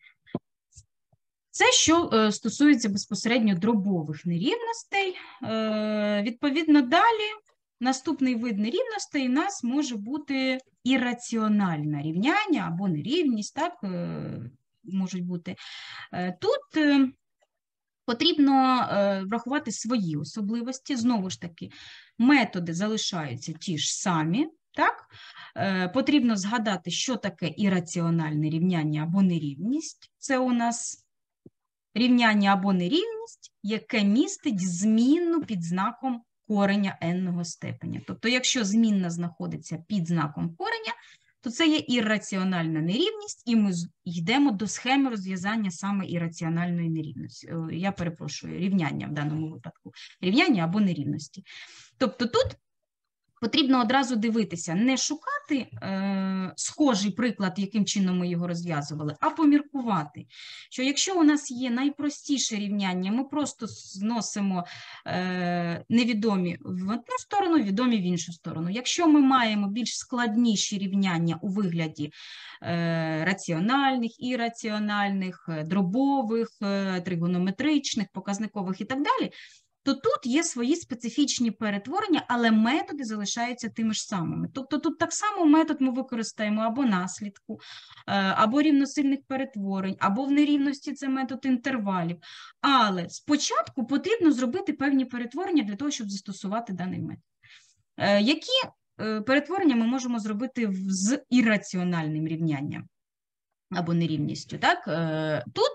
Це що стосується безпосередньо дробових нерівностей. Відповідно, далі наступний вид нерівностей у нас може бути ірраціональне рівняння або нерівність, так, можуть бути. Тут потрібно врахувати свої особливості. Знову ж таки, методи залишаються ті ж самі. Так? Потрібно згадати, що таке ірраціональне рівняння або нерівність. Це у нас рівняння або нерівність, яке містить змінну під знаком кореня n-ного степеня. Тобто, якщо змінна знаходиться під знаком кореня, то це є ірраціональна нерівність, і ми йдемо до схеми розв'язання саме ірраціональної нерівності. Я перепрошую, рівняння в даному випадку. Рівняння або нерівності. Тобто тут потрібно одразу дивитися, не шукати схожий приклад, яким чином ми його розв'язували, а поміркувати, що якщо у нас є найпростіше рівняння, ми просто зносимо невідомі в одну сторону, відомі в іншу сторону. Якщо ми маємо більш складніші рівняння у вигляді раціональних, ірраціональних, дробових, тригонометричних, показникових і так далі, то тут є свої специфічні перетворення, але методи залишаються тими ж самими. Тобто тут так само метод ми використаємо або наслідку, або рівносильних перетворень, або в нерівності це метод інтервалів. Але спочатку потрібно зробити певні перетворення для того, щоб застосувати даний метод. Які перетворення ми можемо зробити з ірраціональним рівнянням або нерівністю? Так? Тут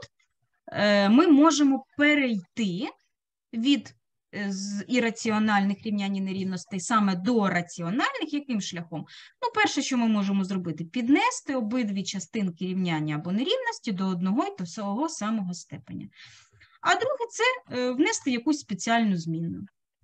ми можемо перейти від ірраціональних рівнянь і нерівностей саме до раціональних, яким шляхом? Ну, перше, що ми можемо зробити, піднести обидві частинки рівняння або нерівності до одного і того самого степеня. А друге – це внести якусь спеціальну змінну,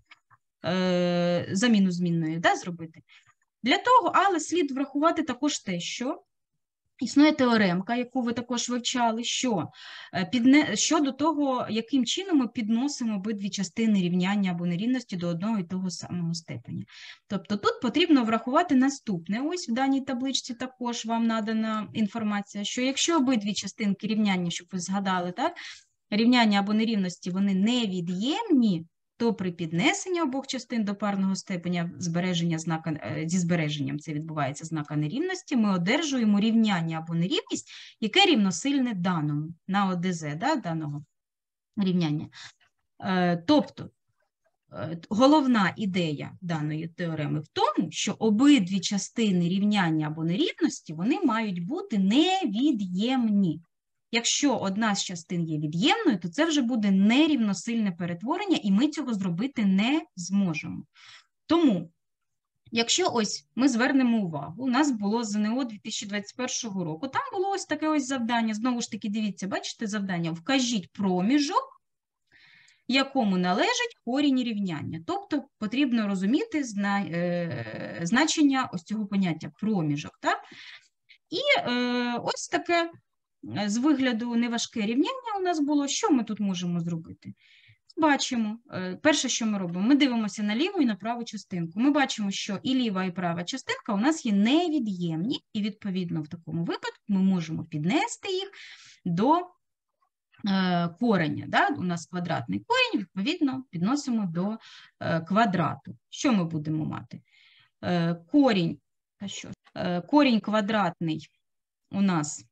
заміну змінною, да, зробити. Для того, але слід врахувати також те, що існує теоремка, яку ви також вивчали, щодо того, яким чином ми підносимо обидві частини рівняння або нерівності до одного і того самого степеня. Тобто тут потрібно врахувати наступне. Ось в даній табличці також вам надана інформація, що якщо обидві частинки рівняння, щоб ви згадали, так, рівняння або нерівності, вони невід'ємні, то при піднесенні обох частин до парного степеня зі збереженням це відбувається знака нерівності, ми одержуємо рівняння або нерівність, яке рівносильне даному, на ОДЗ, да, даного рівняння. Тобто, головна ідея даної теореми в тому, що обидві частини рівняння або нерівності, вони мають бути невід'ємні. Якщо одна з частин є від'ємною, то це вже буде нерівносильне перетворення, і ми цього зробити не зможемо. Тому, якщо ось ми звернемо увагу, у нас було ЗНО 2021 року, там було ось таке ось завдання, знову ж таки, дивіться, бачите завдання? Вкажіть проміжок, якому належить корінь рівняння. Тобто, потрібно розуміти значення ось цього поняття проміжок, так? І ось таке з вигляду неважке рівняння у нас було. Що ми тут можемо зробити? Бачимо, перше, що ми робимо, ми дивимося на ліву і на праву частинку. Ми бачимо, що і ліва, і права частинка у нас є невід'ємні, і відповідно в такому випадку ми можемо піднести їх до кореня, да? У нас квадратний корінь, відповідно, підносимо до квадрату. Що ми будемо мати? Корінь квадратний у нас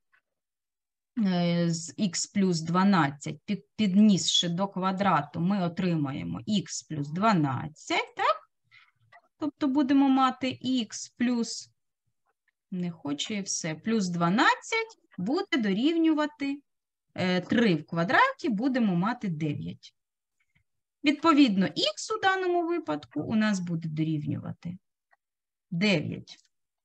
з х плюс 12, піднісши до квадрату, ми отримаємо х плюс 12, так? Тобто будемо мати х плюс, не хочу і все, плюс 12 буде дорівнювати 3 в квадраті, будемо мати 9. Відповідно, х у даному випадку у нас буде дорівнювати 9.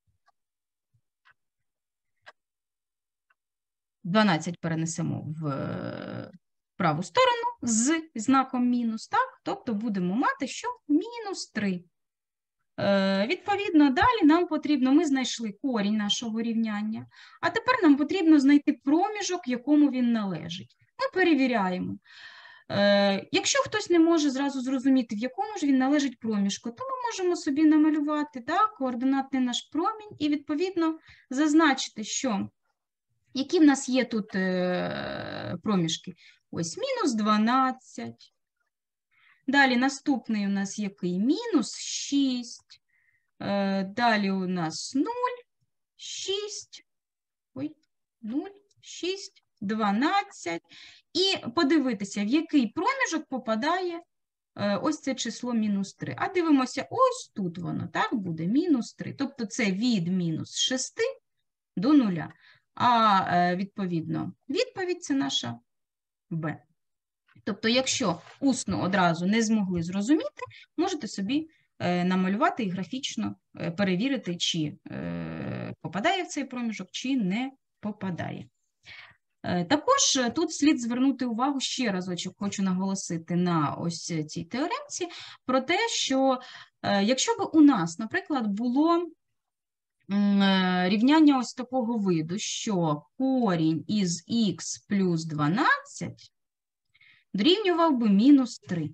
12 перенесемо в праву сторону з знаком мінус, так? Тобто будемо мати, що мінус 3. Відповідно, далі нам потрібно, ми знайшли корінь нашого рівняння, а тепер нам потрібно знайти проміжок, якому він належить. Ми перевіряємо. Якщо хтось не може зразу зрозуміти, в якому ж він належить проміжку, то ми можемо собі намалювати, так, координатний наш промінь і, відповідно, зазначити, що які в нас є тут проміжки. Ось мінус 12. Далі наступний у нас який? Мінус 6. Далі у нас 0, 6, 0, 6, 12. І подивитися, в який проміжок попадає ось це число мінус 3. А дивимося, ось тут воно, так, буде мінус 3. Тобто це від мінус 6 до 0. А відповідно, відповідь це наша Б. Тобто, якщо усно одразу не змогли зрозуміти, можете собі намалювати і графічно перевірити, чи попадає в цей проміжок, чи не попадає. Також тут слід звернути увагу, ще разочок хочу наголосити на ось цій теоремці, про те, що якщо б у нас, наприклад, було рівняння ось такого виду, що корінь із х плюс 12 дорівнював би мінус 3.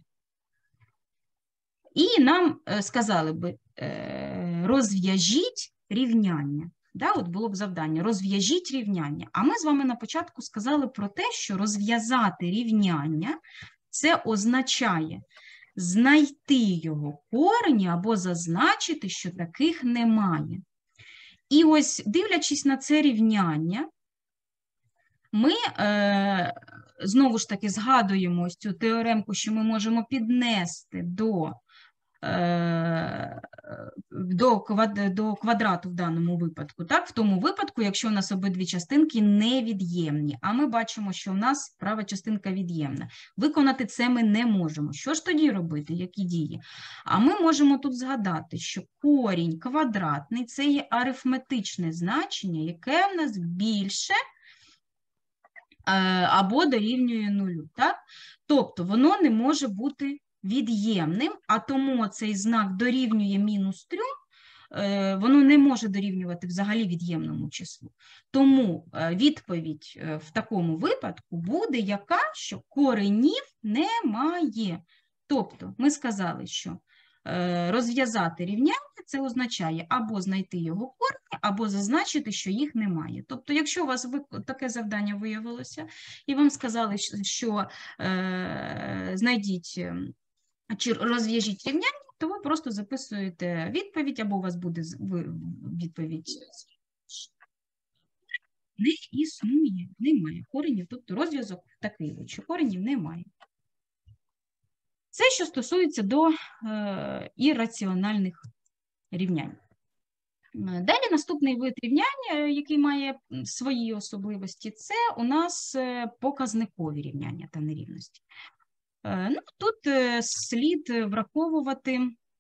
І нам сказали би, розв'яжіть рівняння. Да, от було б завдання, розв'яжіть рівняння. А ми з вами на початку сказали про те, що розв'язати рівняння – це означає знайти його корені або зазначити, що таких немає. І ось, дивлячись на це рівняння, ми знову ж таки згадуємо ось цю теоремку, що ми можемо піднести до квадрату в даному випадку, так? В тому випадку, якщо у нас обидві частинки невід'ємні, а ми бачимо, що у нас права частинка від'ємна. Виконати це ми не можемо. Що ж тоді робити, які дії? А ми можемо тут згадати, що корінь квадратний – це є арифметичне значення, яке в нас більше або дорівнює нулю, так? Тобто воно не може бути від'ємним, а тому цей знак дорівнює мінус 3, воно не може дорівнювати взагалі від'ємному числу. Тому відповідь в такому випадку буде яка, що коренів немає. Тобто ми сказали, що розв'язати рівняння – це означає або знайти його корені, або зазначити, що їх немає. Тобто, якщо у вас таке завдання виявилося, і вам сказали, що знайдіть чи розв'яжіть рівняння, то ви просто записуєте відповідь, або у вас буде відповідь не існує, немає коренів, тобто розв'язок такий, що коренів немає. Це, що стосується до ірраціональних рівнянь. Далі наступний вид рівняння, який має свої особливості, це у нас показникові рівняння та нерівності. Ну, тут слід враховувати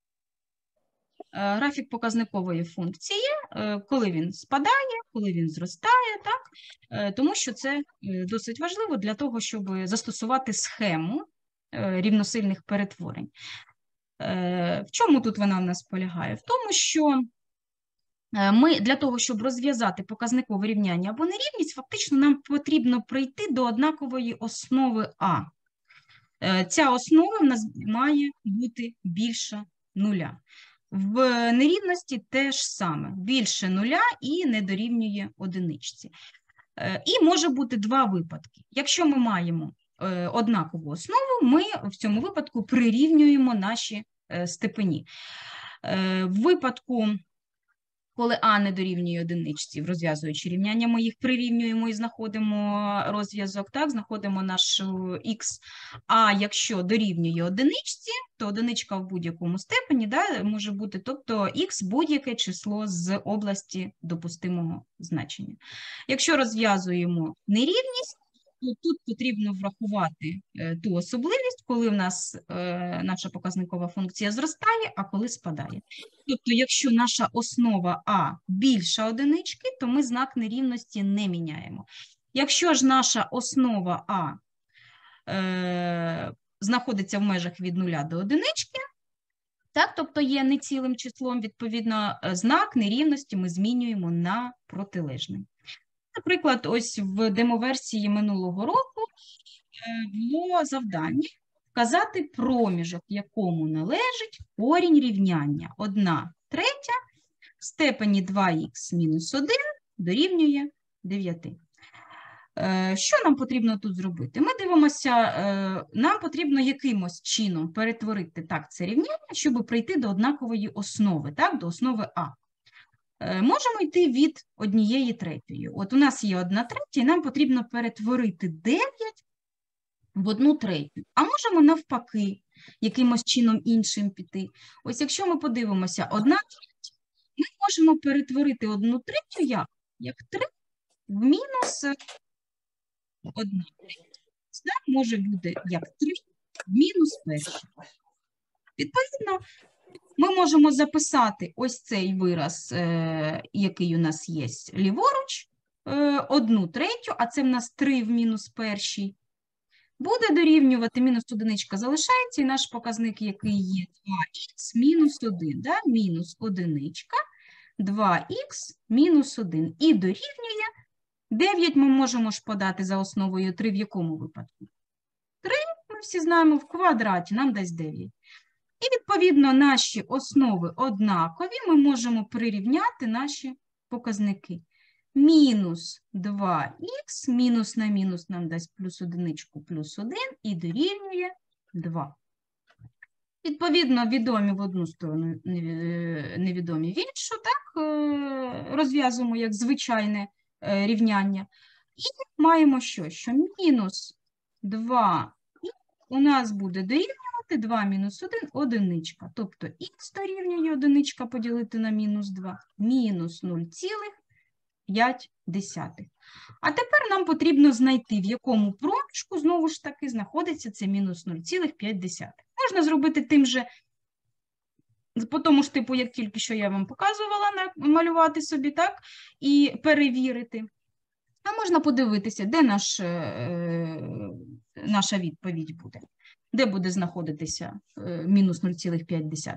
графік показникової функції, коли він спадає, коли він зростає, так? Тому що це досить важливо для того, щоб застосувати схему рівносильних перетворень. В чому тут вона в нас полягає? В тому, що ми для того, щоб розв'язати показникове рівняння або нерівність, фактично нам потрібно прийти до однакової основи А. Ця основа в нас має бути більша нуля. В нерівності те ж саме, більше нуля і не дорівнює одиничці. І може бути два випадки. Якщо ми маємо однакову основу, ми в цьому випадку прирівнюємо наші степені. В випадку, коли А не дорівнює одиничці, розв'язуючи рівняння, ми їх прирівнюємо і знаходимо розв'язок, так, знаходимо наш х. А якщо дорівнює одиничці, то одиничка в будь-якому степені, да, може бути, тобто х будь-яке число з області допустимого значення. Якщо розв'язуємо нерівність, то тут потрібно врахувати ту особливість, коли в нас наша показникова функція зростає, а коли спадає. Тобто, якщо наша основа А більша одинички, то ми знак нерівності не міняємо. Якщо ж наша основа А знаходиться в межах від 0 до одинички, так, тобто є нецілим числом, відповідно, знак нерівності ми змінюємо на протилежний. Наприклад, ось в демоверсії минулого року було завдання вказати проміжок, якому належить корінь рівняння 1/3 в степені 2х мінус 1 дорівнює 9. Що нам потрібно тут зробити? Ми дивимося, нам потрібно якимось чином перетворити так це рівняння, щоб прийти до однакової основи, так, до основи А. Можемо йти від 1/3. От у нас є 1/3, і нам потрібно перетворити 9 в 1/3. А можемо навпаки, якимось чином іншим піти. Ось якщо ми подивимося 1/3, ми можемо перетворити 1/3 як 3 в мінус 1/3. Це може бути як 3 в мінус 1. Відповідно, ми можемо записати ось цей вираз, який у нас є ліворуч, 1/3, а це в нас 3 в мінус 1. Буде дорівнювати, мінус одиничка залишається, і наш показник, який є 2х мінус 1, да? Мінус одиничка, 2х мінус 1. І дорівнює 9 ми можемо ж подати за основою 3 в якому випадку? 3, ми всі знаємо, в квадраті нам дасть 9. І, відповідно, наші основи однакові, ми можемо прирівняти наші показники. Мінус 2х, мінус на мінус нам дасть плюс одиничку, плюс 1, і дорівнює 2. Відповідно, відомі в одну сторону, невідомі в іншу, так, розв'язуємо як звичайне рівняння. І маємо що? Що мінус 2 у нас буде дорівнювати 2 мінус 1 – одиничка. Тобто х дорівнює одиничка поділити на мінус 2, мінус 0,5. А тепер нам потрібно знайти, в якому проміжку, знову ж таки, знаходиться це мінус 0,5. Можна зробити тим же, по тому ж типу, як тільки що я вам показувала, малювати собі, так, і перевірити. А можна подивитися, де наша відповідь буде. Де буде знаходитися мінус 0,5?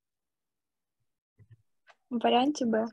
В варіанті Б.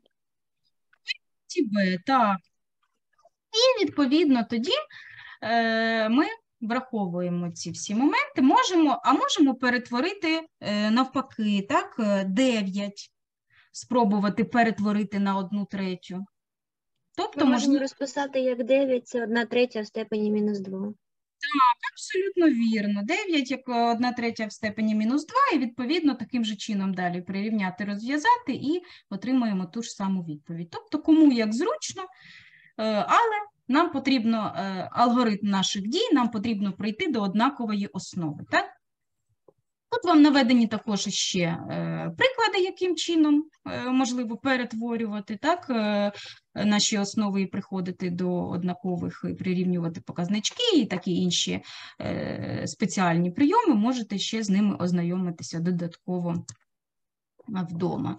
Б, так. І, відповідно, тоді ми враховуємо ці всі моменти, можемо перетворити навпаки, так, 9, спробувати перетворити на 1/3. Тобто, Ми можемо розписати як 9, це 1/3 в степені мінус 2. Так, абсолютно вірно. 9 як 1/3 в степені мінус 2, і, відповідно, таким же чином далі прирівняти, розв'язати, і отримаємо ту ж саму відповідь. Тобто, кому як зручно, але нам потрібно, алгоритм наших дій, нам потрібно прийти до однакової основи, так? Тут вам наведені також ще приклади, яким чином можливо перетворювати, так, наші основи і приходити до однакових, і прирівнювати показнички і такі інші спеціальні прийоми, можете ще з ними ознайомитися додатково вдома.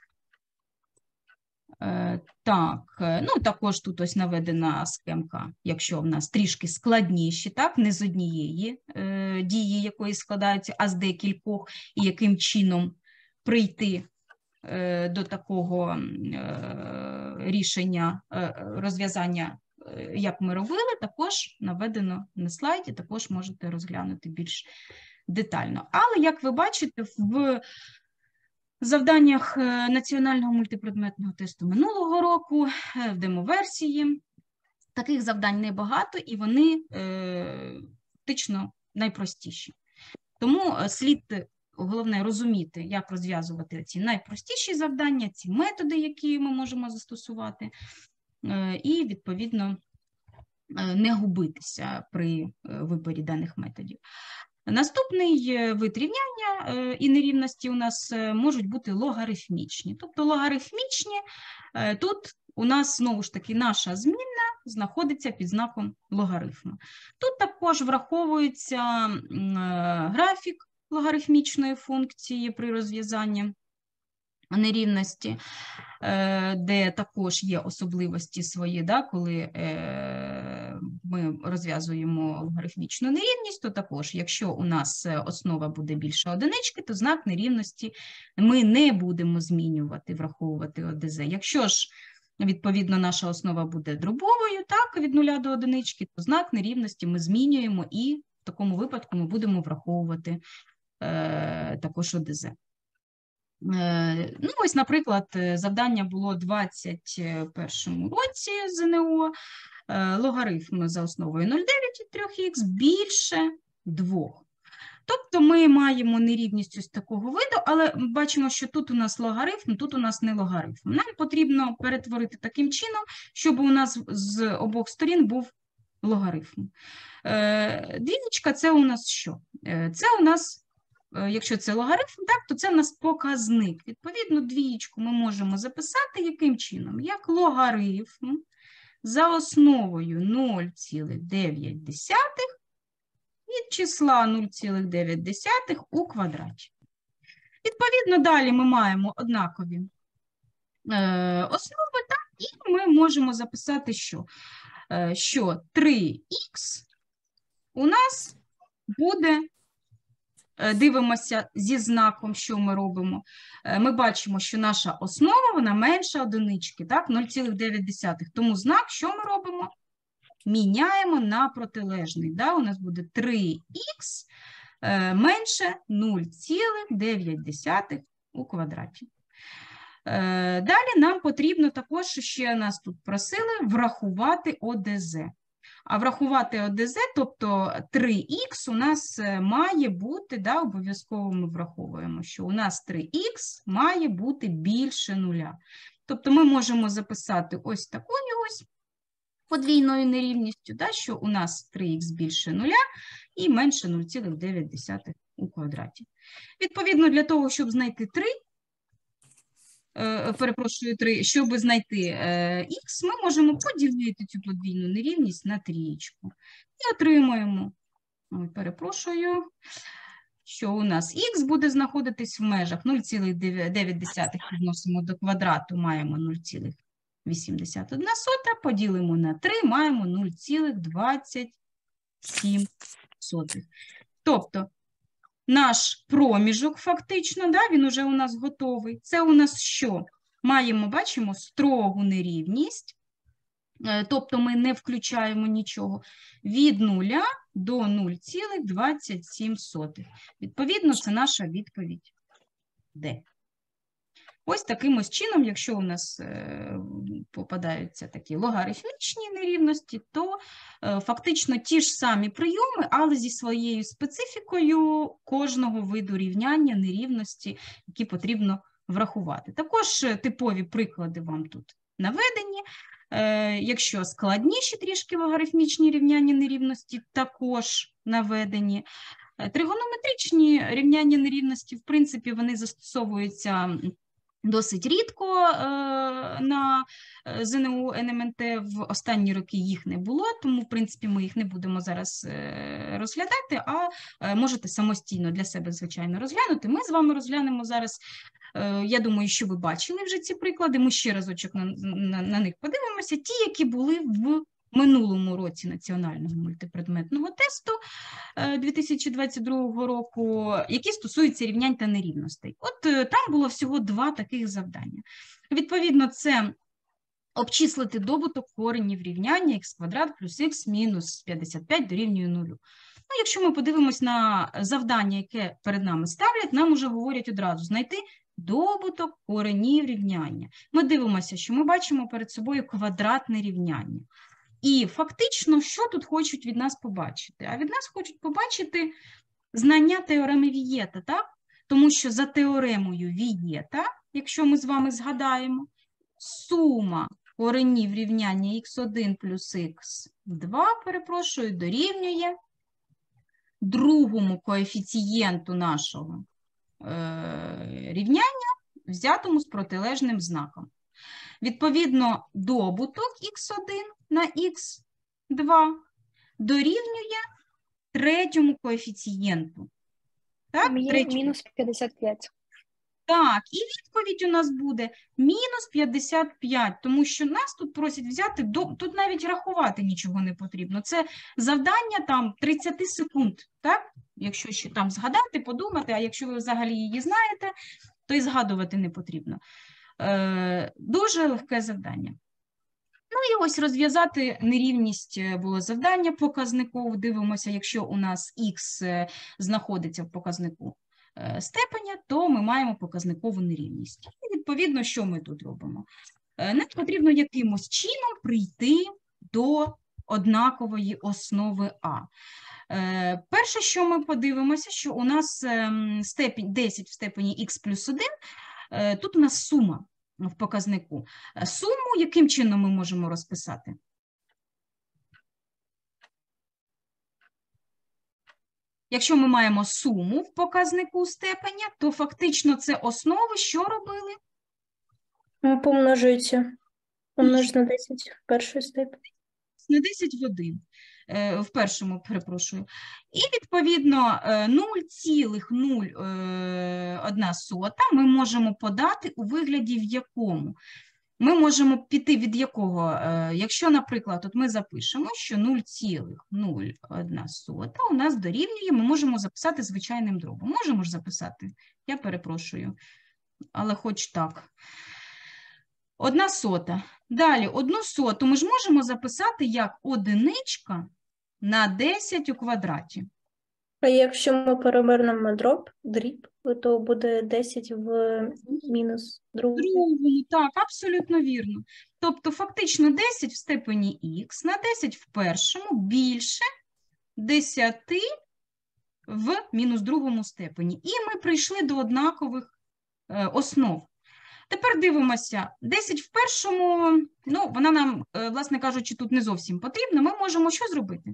Так, ну також тут ось наведена схемка, якщо в нас трішки складніші, так, не з однієї дії, якої складаються, а з декількох, і яким чином прийти до такого рішення, розв'язання, як ми робили, також наведено на слайді, також можете розглянути більш детально. Але, як ви бачите, в завданнях національного мультипредметного тесту минулого року, в демоверсії, Таких завдань небагато, і вони фактично найпростіші. Тому слід, головне, розуміти, як розв'язувати ці найпростіші завдання, ці методи, які ми можемо застосувати, і, відповідно, не губитися при виборі даних методів. Наступний вид рівняння і нерівності у нас можуть бути логарифмічні. Тобто логарифмічні, тут у нас, знову ж таки, наша змінна знаходиться під знаком логарифму. Тут також враховується графік логарифмічної функції при розв'язанні нерівності, де також є особливості свої, да, коли ми розв'язуємо логарифмічну нерівність, то також, якщо у нас основа буде більше одинички, то знак нерівності ми не будемо змінювати, враховувати ОДЗ. Якщо ж, відповідно, наша основа буде дробовою, так, від 0 до одинички, то знак нерівності ми змінюємо, і в такому випадку ми будемо враховувати також ОДЗ. Ну, ось, наприклад, завдання було у 2021 році ЗНО, логарифм за основою 0,9 від 3х більше 2. Тобто ми маємо нерівність ось такого виду, але бачимо, що тут у нас логарифм, тут у нас не логарифм. Нам потрібно перетворити таким чином, щоб у нас з обох сторін був логарифм. Двічка – це у нас що? Це у нас, якщо це логарифм, так, то це у нас показник. Відповідно, двієчку ми можемо записати яким чином? Як логарифм за основою 0,9 від числа 0,9 у квадраті. Відповідно, далі ми маємо однакові основи, так, і ми можемо записати, що 3х у нас буде, дивимося зі знаком, що ми робимо. Ми бачимо, що наша основа, вона менша одинички, так, 0,9. Тому знак, що ми робимо? Міняємо на протилежний. Да? У нас буде 3х менше 0,9 у квадраті. Далі нам потрібно також, ще нас тут просили, врахувати ОДЗ. А врахувати ОДЗ, тобто 3х у нас має бути, да, обов'язково ми враховуємо, що у нас 3х має бути більше 0. Тобто ми можемо записати ось такою ось подвійною нерівністю, да, що у нас 3х більше 0 і менше 0,9 у квадраті. Відповідно, для того, щоб знайти 3, щоб знайти х, ми можемо поділити цю подвійну нерівність на трієчку. І отримуємо, що у нас х буде знаходитись в межах 0,9 відносимо до квадрату, маємо 0,81, поділимо на 3, маємо 0,27. Тобто, наш проміжок фактично, да, він уже у нас готовий. Це у нас що? Маємо, бачимо, строгу нерівність, тобто ми не включаємо нічого, від 0 до 0,27. Відповідно, це наша відповідь D. Ось таким ось чином, якщо у нас попадаються такі логарифмічні нерівності, то фактично ті ж самі прийоми, але зі своєю специфікою кожного виду рівняння, нерівності, які потрібно врахувати. Також типові приклади вам тут наведені. Якщо складніші трішки логарифмічні рівняння нерівності, також наведені. Тригонометричні рівняння нерівності, в принципі, вони застосовуються досить рідко на ЗНО, НМНТ, в останні роки їх не було, тому, в принципі, ми їх не будемо зараз розглядати, а можете самостійно для себе, звичайно, розглянути. Ми з вами розглянемо зараз, я думаю, що ви бачили вже ці приклади, ми ще разочок на них подивимося, ті, які були в минулому році національного мультипредметного тесту 2022 року, які стосуються рівнянь та нерівностей. От там було всього 2 таких завдання. Відповідно, це обчислити добуток коренів рівняння х квадрат плюс х мінус 55 дорівнює 0. Ну, якщо ми подивимось на завдання, яке перед нами ставлять, нам уже говорять одразу знайти добуток коренів рівняння. Ми дивимося, що ми бачимо перед собою квадратне рівняння. І фактично, що тут хочуть від нас побачити? А від нас хочуть побачити знання теореми Вієта, так? Тому що за теоремою Вієта, якщо ми з вами згадаємо, сума коренів рівняння х1 плюс х2, перепрошую, дорівнює другому коефіцієнту нашого рівняння, взятому з протилежним знаком. Відповідно, добуток х1 на х2 дорівнює третьому коефіцієнту. Так, Мінус 55. Так, і відповідь у нас буде мінус 55, тому що нас тут просять взяти, тут навіть рахувати нічого не потрібно. Це завдання там 30 секунд, так? Якщо ще там згадати, подумати, а якщо ви взагалі її знаєте, то і згадувати не потрібно. Дуже легке завдання. Ну і ось розв'язати нерівність було завдання показникове. Дивимося, якщо у нас х знаходиться в показнику степеня, то ми маємо показникову нерівність. І відповідно, що ми тут робимо? Нам потрібно якимось чином прийти до однакової основи А. Перше, що ми подивимося, що у нас степінь 10 в степені х плюс 1, тут у нас сума в показнику. Суму яким чином ми можемо розписати? Якщо ми маємо суму в показнику степеня, то фактично це основи, що робили? Помножується. Помножить на 10 в першій степені. На 10 в 1. В першому, перепрошую. І, відповідно, 0,01 ми можемо подати у вигляді в якому? Ми можемо піти від якого? Якщо, наприклад, от ми запишемо, що 0,01 у нас дорівнює, ми можемо записати звичайним дробом. Можемо ж записати? Я перепрошую, але хоч так. 1/100. Далі, 1/100 ми ж можемо записати як одиничка на 10 у квадраті. А якщо ми перевернемо дріб, то буде 10 в мінус другому. Другому, так, абсолютно вірно. Тобто, фактично, 10 в степені х на 10 в першому більше 10 в мінус другому степені. І ми прийшли до однакових основ. Тепер дивимося, 10 в першому, ну, вона нам, власне кажучи, тут не зовсім потрібна. Ми можемо що зробити?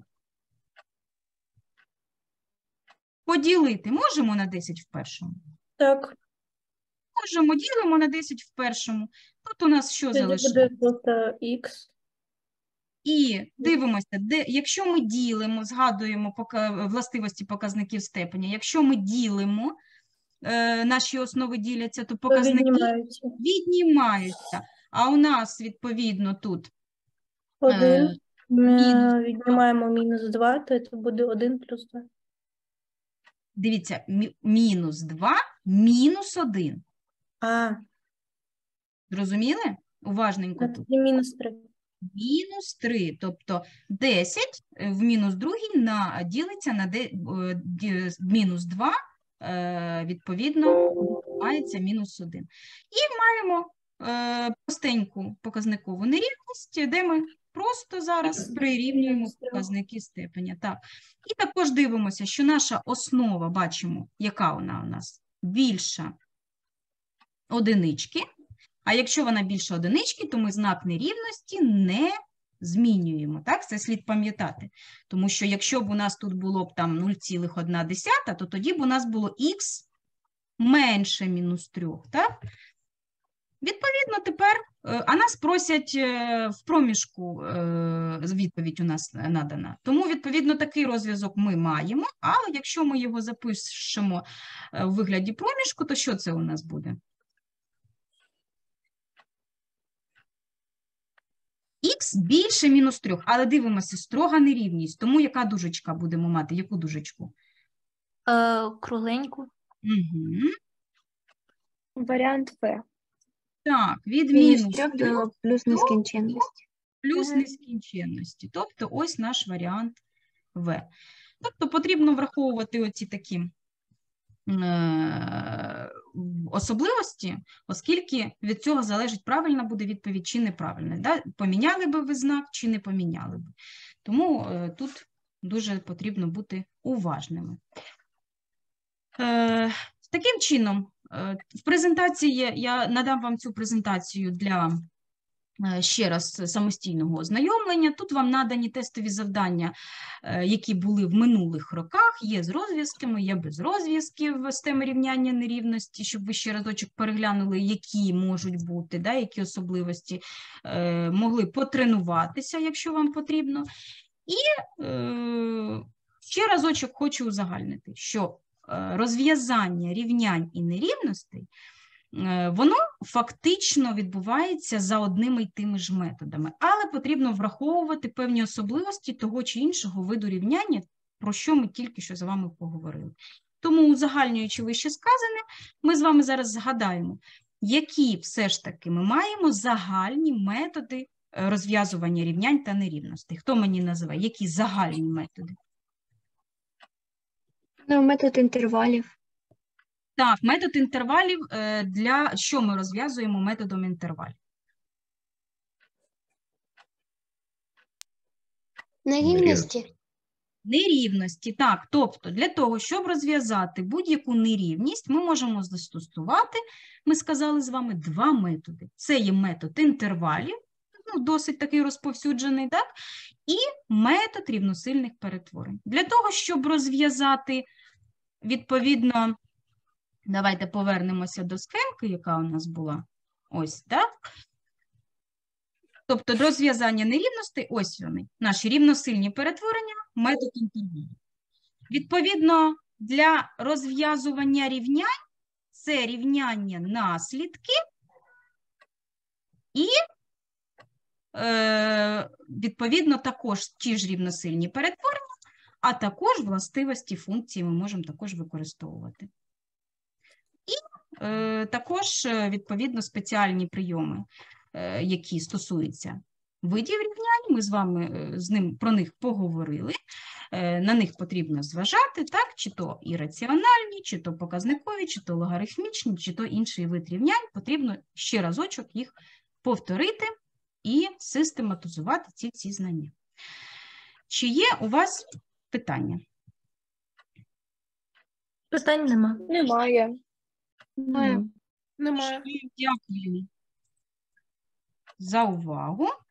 Поділити можемо на 10 в першому? Так, Можемо, ділимо на 10 в першому. Тут у нас що тоді залишилося? буде просто х. І дивимося, якщо ми ділимо, згадуємо властивості показників степеня, якщо ми ділимо, наші основи діляться, то показники Віднімаються. віднімаються. А у нас, відповідно, тут 1, мінус. віднімаємо мінус 2, то це буде 1 плюс 2. Дивіться, мінус 2, мінус 1. А, Зрозуміли? Уважненько тут. тоді мінус 3. Мінус 3, тобто 10 в мінус другій ділиться на мінус 2, відповідно, мається мінус 1. І маємо простеньку показникову нерівність, де ми просто зараз прирівнюємо показники степеня. Так. І також дивимося, що наша основа, бачимо, яка вона у нас більша одинички. А якщо вона більше одинички, то ми знак нерівності не змінюємо. Так, це слід пам'ятати. Тому що якщо б у нас тут було б там 0,1, то тоді б у нас було х менше мінус 3. Так? Відповідно, тепер, а нас просять в проміжку, відповідь у нас надана. Тому, відповідно, такий розв'язок ми маємо, але якщо ми його запишемо у вигляді проміжку, то що це у нас буде? Х більше мінус 3, але дивимося, строга нерівність. Тому яка дужечка будемо мати? Яку дужечку? Кругленьку. Угу. Варіант В. Так, від Мінус мінус 3 3 до плюс нескінченності. плюс нескінченності. Тобто ось наш варіант В. Тобто потрібно враховувати оці такі особливості, оскільки від цього залежить, правильна буде відповідь чи неправильна. Да? Поміняли би ви знак чи не поміняли би. Тому тут дуже потрібно бути уважними. Таким чином, в презентації, я надам вам цю презентацію для ще раз самостійного ознайомлення. Тут вам надані тестові завдання, які були в минулих роках, є з розв'язками, є без розв'язків з теми рівняння нерівності, щоб ви ще разочок переглянули, які можуть бути, да, які особливості, могли потренуватися, якщо вам потрібно. І ще разочок хочу узагальнити, що розв'язання рівнянь і нерівностей, воно фактично відбувається за одними й тими ж методами, але потрібно враховувати певні особливості того чи іншого виду рівняння, про що ми тільки що з вами поговорили. Тому, узагальнюючи вище сказане, ми з вами зараз згадаємо, які все ж таки ми маємо загальні методи розв'язування рівнянь та нерівностей. Хто мені називає? Які загальні методи? Ну, метод інтервалів. Так, метод інтервалів, для що ми розв'язуємо методом інтервалів? Нерівності. Нерівності, так. Тобто для того, щоб розв'язати будь-яку нерівність, ми можемо застосувати, ми сказали з вами, два методи. Це є метод інтервалів, ну, досить такий розповсюджений, так? І метод рівносильних перетворень. Для того, щоб розв'язати, відповідно, давайте повернемося до схемки, яка у нас була. Ось, так? Тобто до розв'язання нерівностей, ось вони, наші рівносильні перетворення, метод інтервалів. Відповідно, для розв'язування рівнянь це рівняння наслідки і, відповідно, також ті ж рівносильні перетворення, а також властивості функції ми можемо також використовувати. І також, відповідно, спеціальні прийоми, які стосуються видів рівнянь, ми з вами про них поговорили, на них потрібно зважати, так, чи то ірраціональні, чи то показникові, чи то логарифмічні, чи то інший вид рівнянь, потрібно ще разочок їх повторити і систематизувати ці знання. Чи є у вас питання? Питань нема. Немає. Немає. Дякую за увагу.